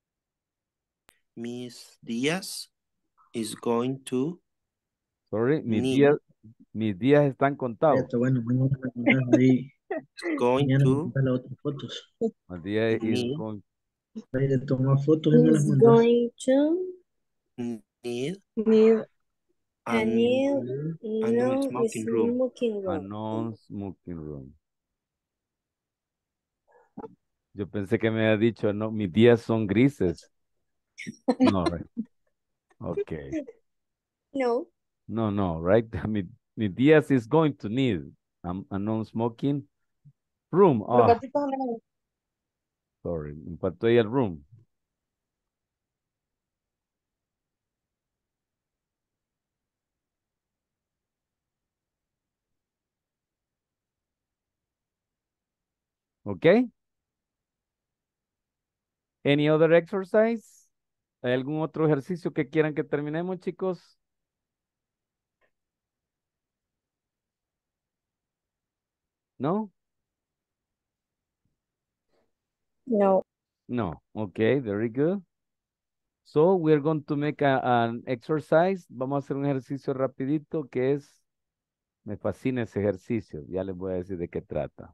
Miss Diaz is going to Sorry, need, mis días están contados. Bueno, mañana me mandas ahí. going Mañana me to mandas las otras fotos. Mis días is need, going, Ahí de tomar fotos y me las Is mandas. going to need Need a a new non-smoking room. smoking a room. non-smoking room. Yo pensé que me había dicho, no, mis días son grises. No, right? Okay. No. No, right? Mi días is going to need a non-smoking room. Los Oh, gatitos andan- sorry, me faltó ahí el room. Okay. Any other exercise? ¿Hay algún otro ejercicio que quieran que terminemos, chicos? No? No. No. Okay, very good. So we're going to make an exercise. Vamos a hacer un ejercicio rapidito que es, me fascina ese ejercicio. Ya les voy a decir de qué trata.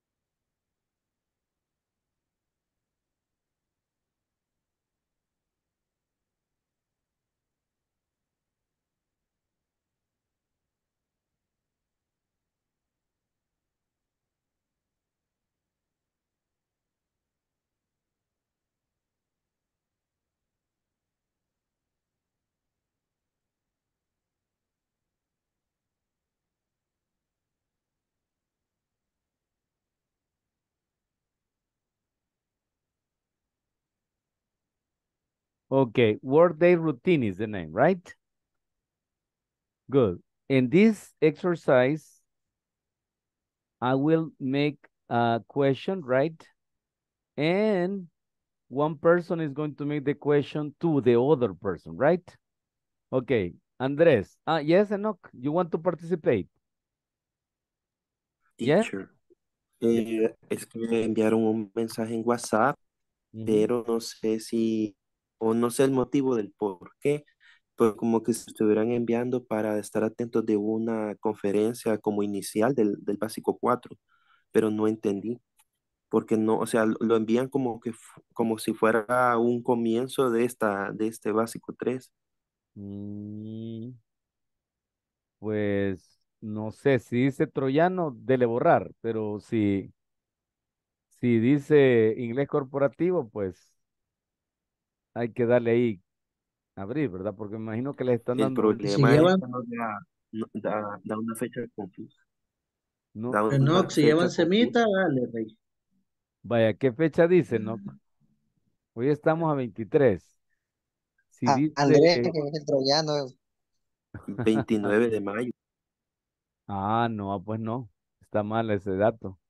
Okay, workday routine is the name, right? Good. In this exercise, I will make a question, right? And one person is going to make the question to the other person, right? Okay, Andres. Yes, Enoch, you want to participate? Yes? Teacher, es que me enviaron un mensaje en WhatsApp, pero no sé si, o no sé el motivo del por qué, pero como que se estuvieran enviando para estar atentos de una conferencia como inicial del básico 4, pero no entendí, porque no, o sea, lo envían como que, como si fuera un comienzo de este básico 3. Pues No sé, si dice troyano, dele borrar, pero si dice inglés corporativo, pues hay que darle ahí abrir, ¿verdad? Porque me imagino que les están El dando, Si problema es llevan, que no da, da una fecha confusa. no, Da no, una si llevan fecha confusa. semita, dale, rey. vaya, ¿qué fecha dice, no? Hoy estamos a 23. Si Andrés, dice, que es el troyano. 29 de mayo. no, pues no, está mal ese dato.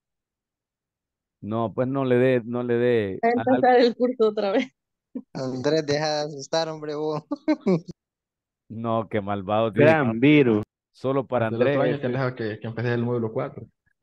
No, pues no le dé, A empezar el curso otra vez. Andrés, deja de asustar, hombre, vos. no, qué malvado, dice, Gran virus. solo para Hasta el otro año Andrés. te han dejado que empecé el módulo 4.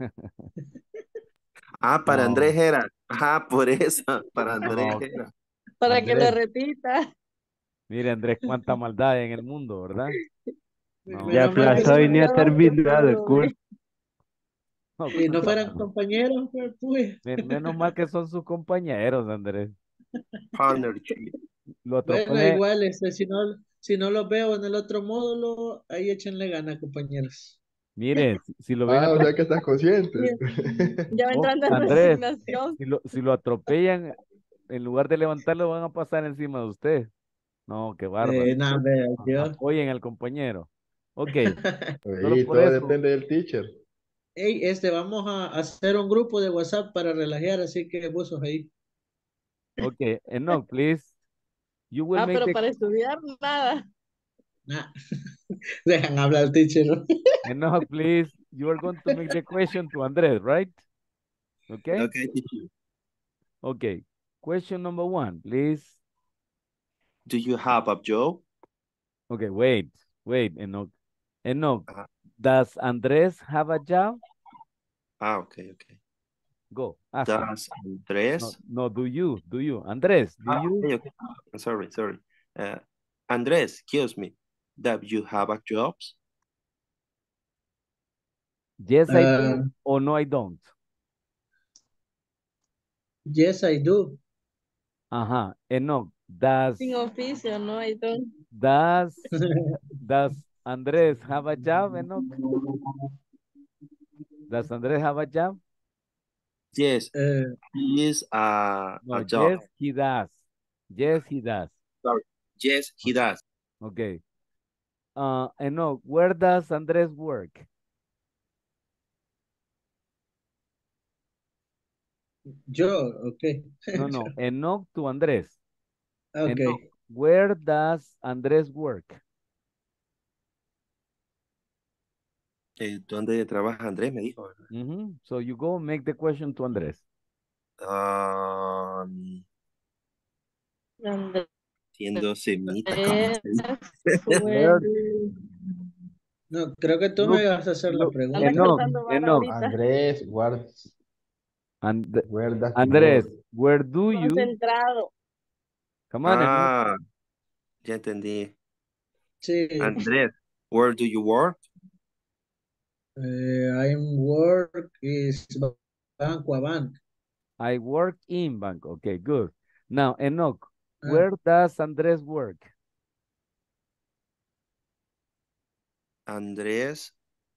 Ah, para Andrés No, era. Ah, por eso, para Andrés no, era. Para que lo Andrés, repita. mire Andrés, cuánta maldad hay en el mundo, ¿verdad? Ya No, Para que aplazó no y ni ha digamos que usted terminado el lo curso. ve. no, Si no cuánta fueran maldad. compañeros, pues. Menos mal que son sus compañeros, Andrés. Partnership. Lo Bueno, atropellé. igual, si no los veo en el otro módulo, ahí échenle ganas, compañeros. Mire, si lo ven Ah, o sea que estás consciente. Ya va entrando en Andrés, resignación. si lo atropellan, en lugar de levantarlo, van a pasar encima de usted. No, qué bárbaro. Nada, vea, yo. Apoyen al compañero. Ok, solo Oye, por todo eso. depende del teacher. Hey, vamos a hacer un grupo de WhatsApp para relajar, así que vos sos ahí. Ok, Enoch, please. You will make Pero the para estudiar, nada. Nah. Dejan hablar al teacher. Enoch, please. You are going to make the question to Andres, right? Okay? Okay, teacher. Okay. Question number 1, please. Do you have a job? Okay, wait, Enoch. Enoch, Ah, does Andres have a job? okay. Go, ask him. Does Andrés? No, do you? Andres, do you? Okay. Sorry. Andrés, excuse me. Do you have a job? Yes, I do, or no, I don't. Yes, I do. Ajá, Enoch, does Sin oficio, ¿no? I don't. does Andres have a job, Enoch? Does Andres have a job? Yes, he is a No, job. yes, he does. Yes, he does. Sorry. Yes, he does. Okay. Enoch, where does Andres work? Yo, okay. No, Enoch to Andres. Enoch, Okay. where does Andres work? ¿Dónde trabaja Andrés? Me dijo. So you go make the question to Andres. Siendo semita, ¿cómo se dice? Where, No, creo que tú me look, vas a hacer la pregunta. Anda Enoch, cortando vara ahorita. Andrés, where does he Andres, work? where do you? Concentrado. Come on, Enoch. Ah, ya entendí. Sí. Andrés, where do you work? I'm work is banco a bank. I work in bank. Okay, good. Now, Enoch, where does Andres work? Andrés,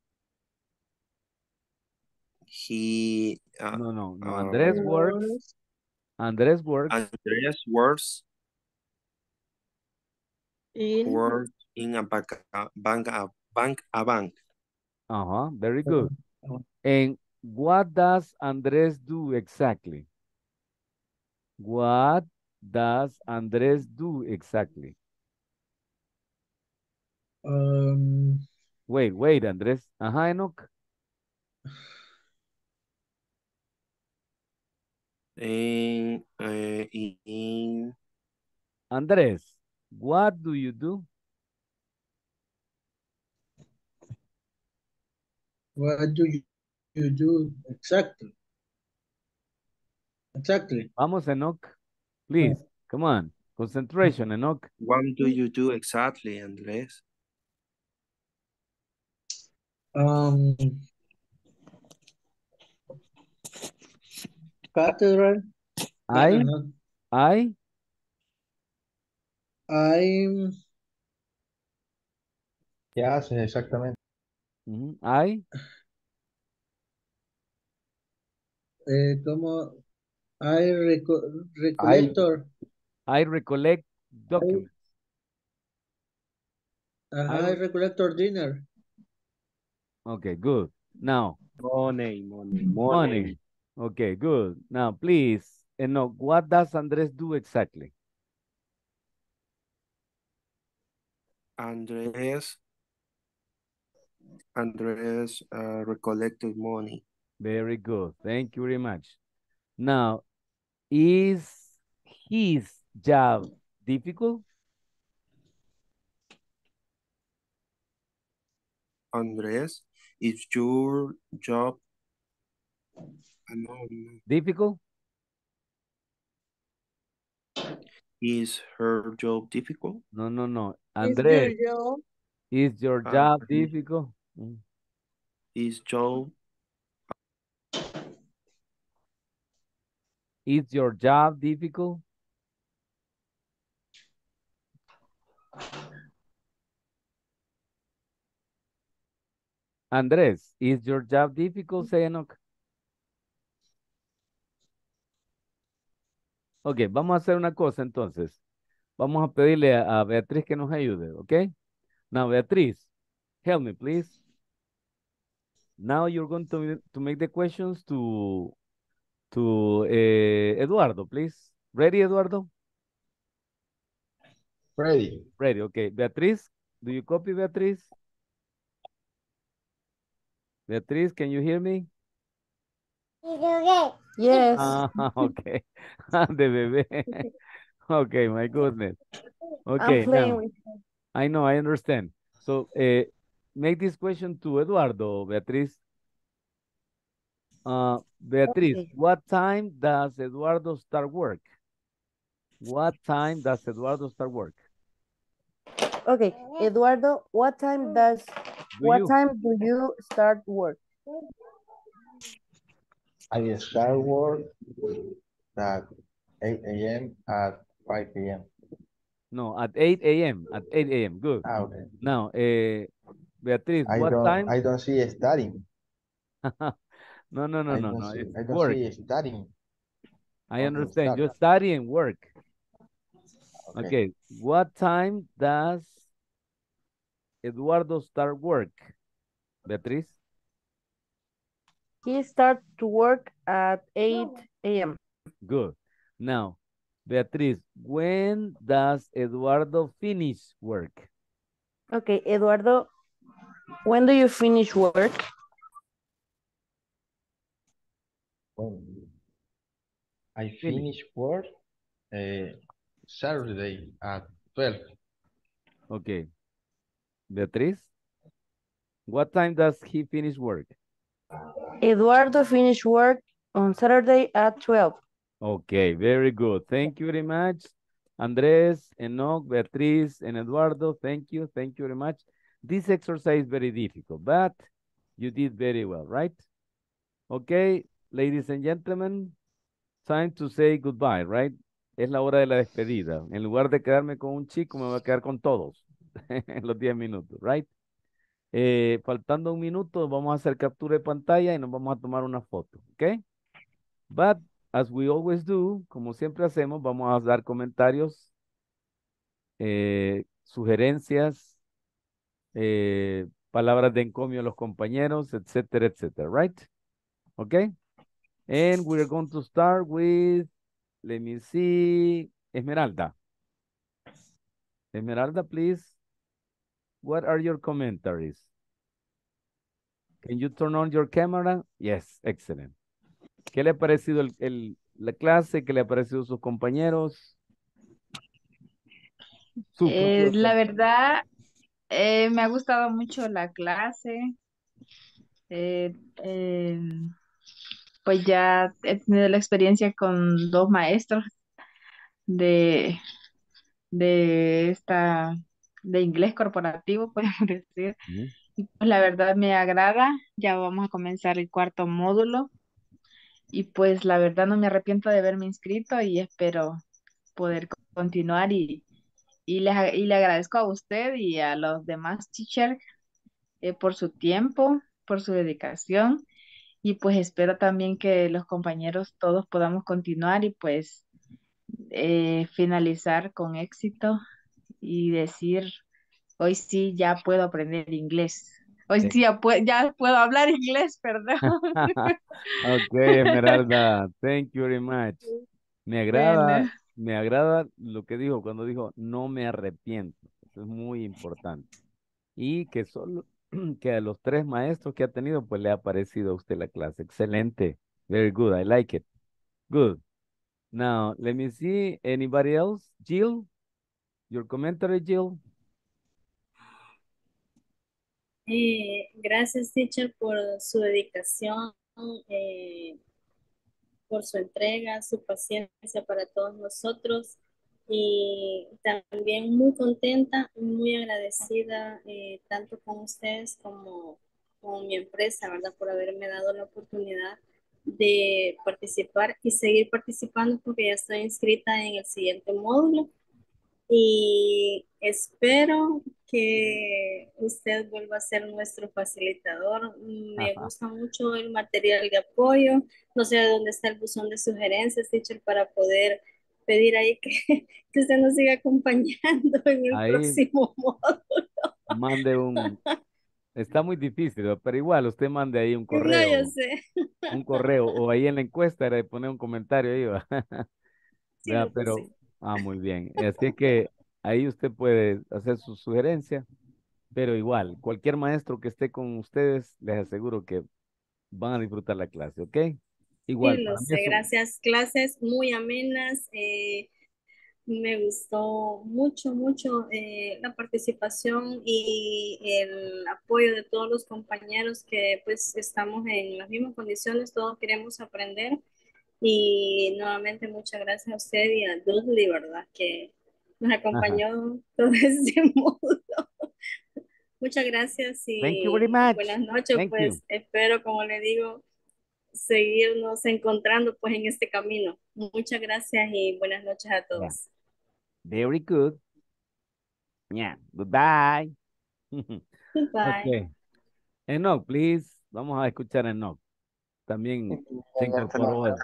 he... No. Andres works. Andres works. Andrés works In. in a bank. Very good. And what does Andres do exactly? What does Andres do exactly? Wait, Andres. Enoch. In Andres, what do you do? What do you do exactly? Exactly. Vamos, Enoch. Please, come on. Concentration, Enoch. what do you do exactly, Andrés? Cathedral. I'm ¿Qué haces exactamente? I ¿Cómo? I recollector. recollect documents. Ajá, I recollector dinner. Okay, good. Now, Money. money. Okay, good. Now, please, no, what does Andres do exactly? Andres recollected money. Very good. Thank you very much. Now, is his job difficult? Andres, is your job Difficult? Is her job difficult? No. Is Andres, your job? is your job difficult? Is job Is your job difficult? Andrés, is your job difficult? Say Enoch. Ok, vamos a hacer una cosa entonces. Vamos a pedirle a Beatriz que nos ayude, ¿ok? Now, Beatriz, help me, please. Now you're going to make the questions to Eduardo, please. Ready, Eduardo? Ready. Ready, okay. Beatriz, do you copy, Beatriz? Beatriz, can you hear me? Yes. Ah, okay. De bebé. Okay, my goodness. I'm Okay, playing now, with I know, I understand. So, make this question to Eduardo, Beatriz. Beatriz, Okay. what time does Eduardo start work? What time does Eduardo start work? Okay, Eduardo, what time do you start work? I start work at 8 a.m. at 5 p.m. No, at 8 a.m. At 8 a.m. Good. Okay. Now, Beatriz, I what time? don't see studying. No. It's I don't work. see studying. I Okay, understand. start. You study and work. Okay. Okay. What time does Eduardo start work? Beatriz? He starts to work at 8 a.m. Good. Now, Beatriz, when does Eduardo finish work? Okay, Eduardo, when do you finish work? When I finish work Saturday at 12. Okay. Beatriz? What time does he finish work? Eduardo finish work on Saturday at 12. Okay, very good. Thank you very much. Andres, Enoch, Beatriz, and Eduardo, thank you. Thank you very much. This exercise is very difficult, but you did very well, right? Okay, ladies and gentlemen, time to say goodbye, right? Es la hora de la despedida. En lugar de quedarme con un chico, me voy a quedar con todos en los 10 minutos, right? Faltando un minuto, vamos a hacer captura de pantalla y nos vamos a tomar una foto, ¿ok? But, as we always do, como siempre hacemos, vamos a dar comentarios, sugerencias, palabras de encomio a los compañeros, etcétera, etcétera, right? Okay? And we're going to start with, let me see, Esmeralda. Esmeralda, please. What are your commentaries? Can you turn on your camera? Yes, excellent. ¿Qué le ha parecido la clase? ¿Qué le ha parecido sus compañeros? La verdad, me ha gustado mucho la clase. Eh, eh, pues ya he tenido la experiencia con dos maestros de, de inglés corporativo, podemos decir. Y pues la verdad me agrada. Ya vamos a comenzar el cuarto módulo. Y pues la verdad no me arrepiento de haberme inscrito y espero poder continuar y le agradezco a usted y a los demás teachers por su tiempo, por su dedicación y pues espero también que los compañeros todos podamos continuar y pues finalizar con éxito y decir, hoy sí ya puedo aprender inglés. Hoy sí ya puedo hablar inglés, perdón. Okay, Esmeralda, thank you very much. Bueno, Me agrada lo que dijo cuando dijo no me arrepiento. Eso es muy importante. Y que solo que a los 3 maestros que ha tenido, pues le ha parecido a usted la clase. Excelente. Very good. I like it. Good. Now, let me see. Anybody else? Jill, your commentary, Jill. Gracias, teacher, por su dedicación, por su entrega, su paciencia para todos nosotros. Y también muy contenta, muy agradecida tanto con ustedes como con mi empresa, ¿verdad? Por haberme dado la oportunidad de participar y seguir participando porque ya estoy inscrita en el siguiente módulo y espero que usted vuelva a ser nuestro facilitador. Me gusta mucho el material de apoyo. No sé dónde está el buzón de sugerencias, teacher, para poder pedir ahí que, que usted nos siga acompañando en el Ahí próximo módulo. mande un, está muy difícil, ¿no? Pero igual usted mande ahí No, yo sé. un correo, o ahí en la encuesta era de poner un comentario ahí, ¿va? Sí, ¿Verdad? lo Pero, puse. muy bien. Así es que ahí usted puede hacer su sugerencia, pero igual, cualquier maestro que esté con ustedes, les aseguro que van a disfrutar la clase, ¿ok? Sí, Igual, lo para mí sé. eso, Gracias. Clases muy amenas. Me gustó mucho, mucho la participación y el apoyo de todos los compañeros que pues estamos en las mismas condiciones, todos queremos aprender y nuevamente muchas gracias a usted y a Dudley, ¿verdad? Que nos ajá. acompañó todo este modo. Muchas gracias Thank you very y much. buenas noches, Thank you. pues espero, como le digo, seguirnos encontrando pues en este camino. Muchas gracias y buenas noches a Yeah. todos. Very good. Yeah. Goodbye. Bye. Okay. Enoch, please. Vamos a escuchar a Enoch. También se incorporó él.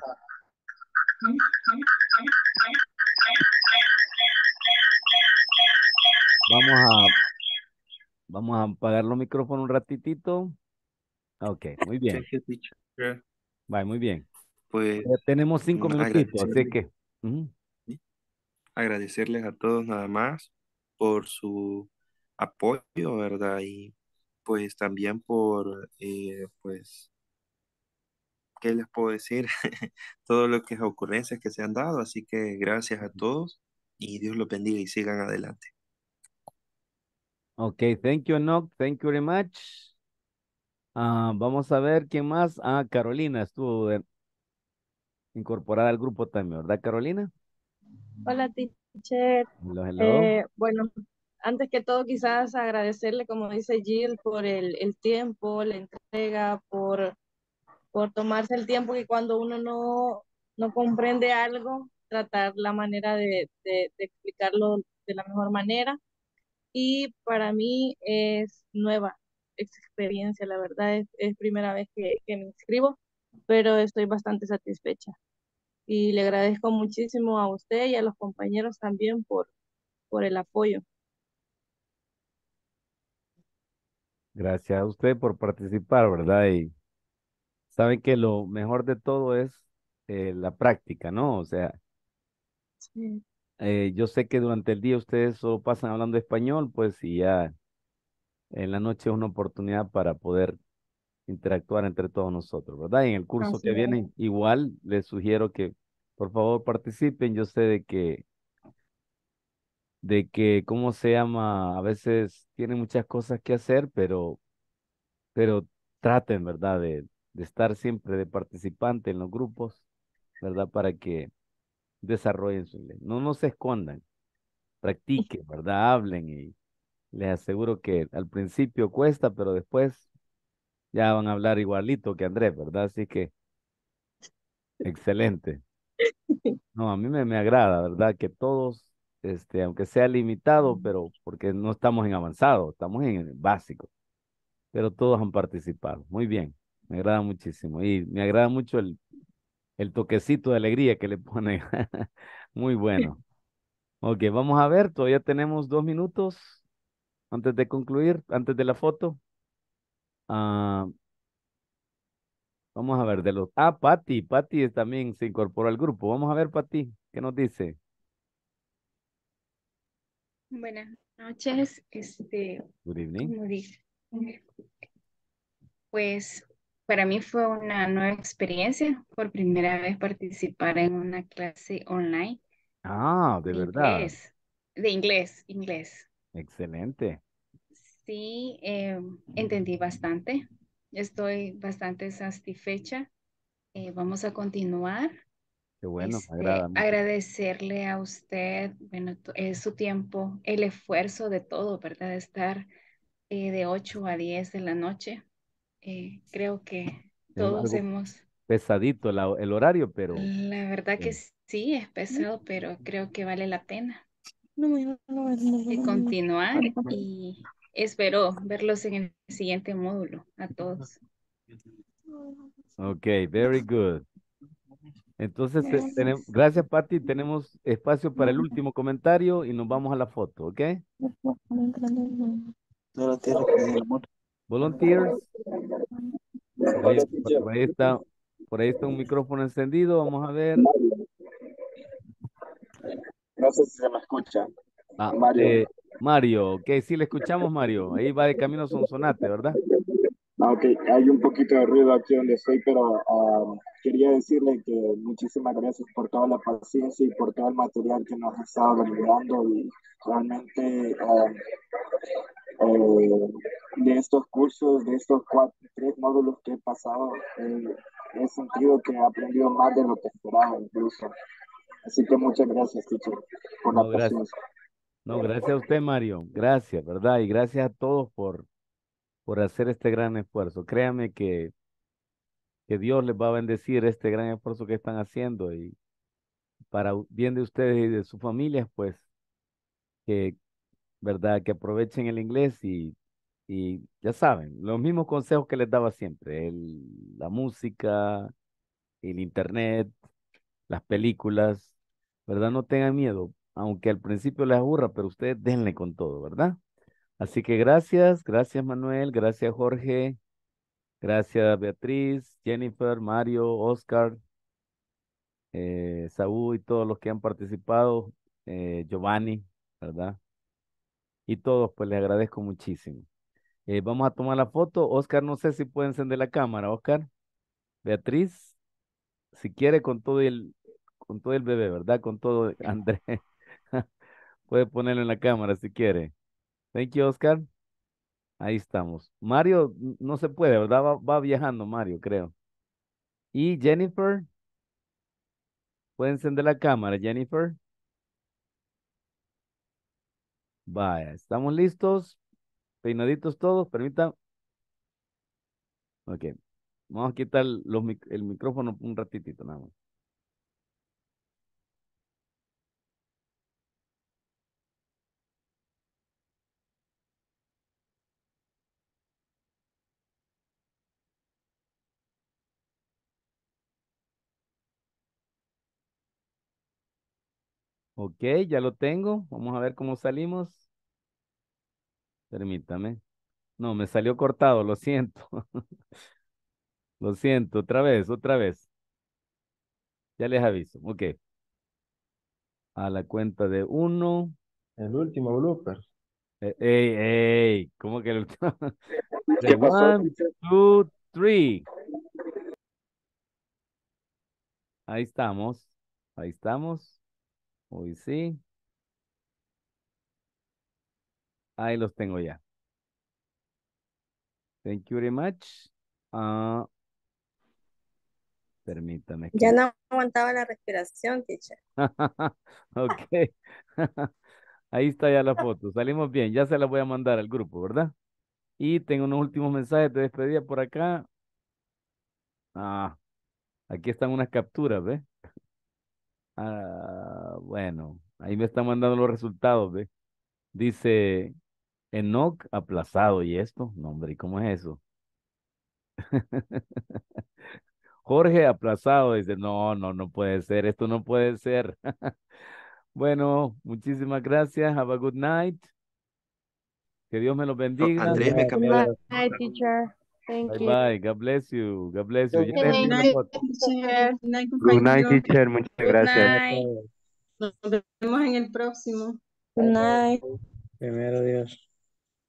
Vamos a, vamos a apagar los micrófonos un ratitito. Ok, muy bien. Thank you, teacher. Bye, muy bien. Pues Ya tenemos 5 minutitos, así agradecerles, que. Ujú. agradecerles a todos nada más por su apoyo, ¿verdad? Y pues también por, pues, ¿qué les puedo decir? Todo lo que es ocurrencias que se han dado, así que gracias a todos y Dios los bendiga y sigan adelante. Ok, thank you, Enoch. Thank you very much. Vamos a ver quién más. Carolina estuvo incorporada al grupo también, ¿verdad, Carolina? Hola, teacher. Hello, hello. Bueno, antes que todo, quizás agradecerle, como dice Jill, por el tiempo, la entrega, por tomarse el tiempo que cuando uno no comprende algo, tratar la manera de explicarlo de la mejor manera. Y para mí es nueva experiencia, la verdad es primera vez que me inscribo, pero estoy bastante satisfecha. Y le agradezco muchísimo a usted y a los compañeros también por el apoyo. Gracias a usted por participar, ¿verdad? Y saben que lo mejor de todo es la práctica, ¿no? O sea, Sí. yo sé que durante el día ustedes solo pasan hablando español, pues y ya en la noche es una oportunidad para poder interactuar entre todos nosotros, ¿verdad? Y en el curso Así que es. viene, igual les sugiero que por favor participen. Yo sé de que, ¿cómo se llama? A veces tienen muchas cosas que hacer, pero traten, ¿verdad? De estar siempre de participante en los grupos, ¿verdad? Para que desarrollen su inglés. No se escondan, practiquen, ¿verdad? Hablen y les aseguro que al principio cuesta, pero después ya van a hablar igualito que Andrés, ¿verdad? Así que excelente. No, a mí me agrada, ¿verdad? Que todos, aunque sea limitado, pero porque no estamos en avanzado, estamos en el básico. pero todos han participado. Muy bien, me agrada muchísimo. Y me agrada mucho el toquecito de alegría que le pone. Muy bueno. Ok, vamos a ver, todavía tenemos 2 minutos antes de concluir, antes de la foto. Ah, vamos a ver, de los... Ah, Patty también se incorporó al grupo. Vamos a ver, Patty, ¿qué nos dice? Buenas noches, Good evening. como dice, pues para mí fue una nueva experiencia, por primera vez participar en una clase online Ah, de de verdad. inglés, inglés. Excelente. Sí, entendí bastante, estoy bastante satisfecha. Vamos a continuar. Qué bueno, me agrada mucho. Agradecerle a usted, bueno, su tiempo, el esfuerzo de todo, ¿verdad? De estar de 8 a 10 de la noche. Creo que Es todos algo hemos, pesadito el horario, pero la verdad que sí, sí, es pesado, pero creo que vale la pena sí. continuar y espero verlos en el siguiente módulo a todos. Ok, very good. Entonces, gracias, Patty. Tenemos espacio para el último comentario y nos vamos a la foto, ¿ok? Solo tiene que dejar la moto. Volunteers, por ahí, Hola, teacher. por ahí está un micrófono encendido. Vamos a ver. No sé si se me escucha. Ah, Mario. Mario, ok, sí le escuchamos, Mario. Ahí va de camino Sonsonate, ¿verdad? Ok, hay un poquito de ruido aquí donde estoy, pero quería decirle que muchísimas gracias por toda la paciencia y por todo el material que nos ha estado brindando y realmente de estos cursos, de estos 3 módulos que he pasado, he sentido que he aprendido más de lo que esperaba incluso. Así que muchas gracias, teacher, por la No, gracias. paciencia. No, gracias a usted, Mario. Gracias, ¿verdad? Y gracias a todos por hacer este gran esfuerzo. Créame que Dios les va a bendecir este gran esfuerzo que están haciendo y para bien de ustedes y de sus familias, pues, que, ¿verdad? Que aprovechen el inglés y ya saben, los mismos consejos que les daba siempre, la música, el internet, las películas, ¿verdad? No tengan miedo, aunque al principio les aburra, pero ustedes denle con todo, ¿verdad? Así que gracias Manuel, gracias Jorge, gracias Beatriz, Jennifer, Mario, Oscar, Saúl y todos los que han participado, Giovanni, ¿verdad? Y todos, pues les agradezco muchísimo. Vamos a tomar la foto. Oscar, no sé si puede encender la cámara, Oscar. Beatriz, si quiere con todo el bebé, ¿verdad? Con todo André. Puede ponerlo en la cámara si quiere. Thank you, Oscar. Ahí estamos. Mario, no se puede, ¿verdad? Va viajando Mario, creo. Y Jennifer, puede encender la cámara, Jennifer. Vaya, ¿estamos listos? Peinaditos todos, permitan. Ok. Vamos a quitar el micrófono un ratitito, nada más. Ok, ya lo tengo. Vamos a ver cómo salimos. Permítame. No, me salió cortado, lo siento. Lo siento, otra vez, otra vez. Ya les aviso. Ok. A la cuenta de uno. El último blooper. Ey, ey, ¿cómo que el último? De ¿Qué pasó, one, teacher? two, three. Ahí estamos. Ahí estamos. Hoy sí. Ahí los tengo ya. Thank you very much. Ah, permítame Ya que. no aguantaba la respiración, teacher. Ok. Ahí está ya la foto. Salimos bien. Ya se la voy a mandar al grupo, ¿verdad? Y tengo unos últimos mensajes de despedida por acá. Ah, aquí están unas capturas, ¿ves? Ah, bueno, ahí me están mandando los resultados, ¿ves? Dice, Enoch aplazado. ¿Y esto? No, hombre, ¿y cómo es eso? Jorge aplazado. Dice, no, no, no puede ser. Esto no puede ser. Bueno, muchísimas gracias. Have a good night. Que Dios me los bendiga. Andrés me Good cambió la... night, teacher. Thank Bye you. bye. God bless you. God bless you. Ya Good les envié la night, foto. teacher. Good night, Good night, compañeros. teacher. Muchas Good gracias. night. Nos vemos en el próximo. Good night. Primero Dios.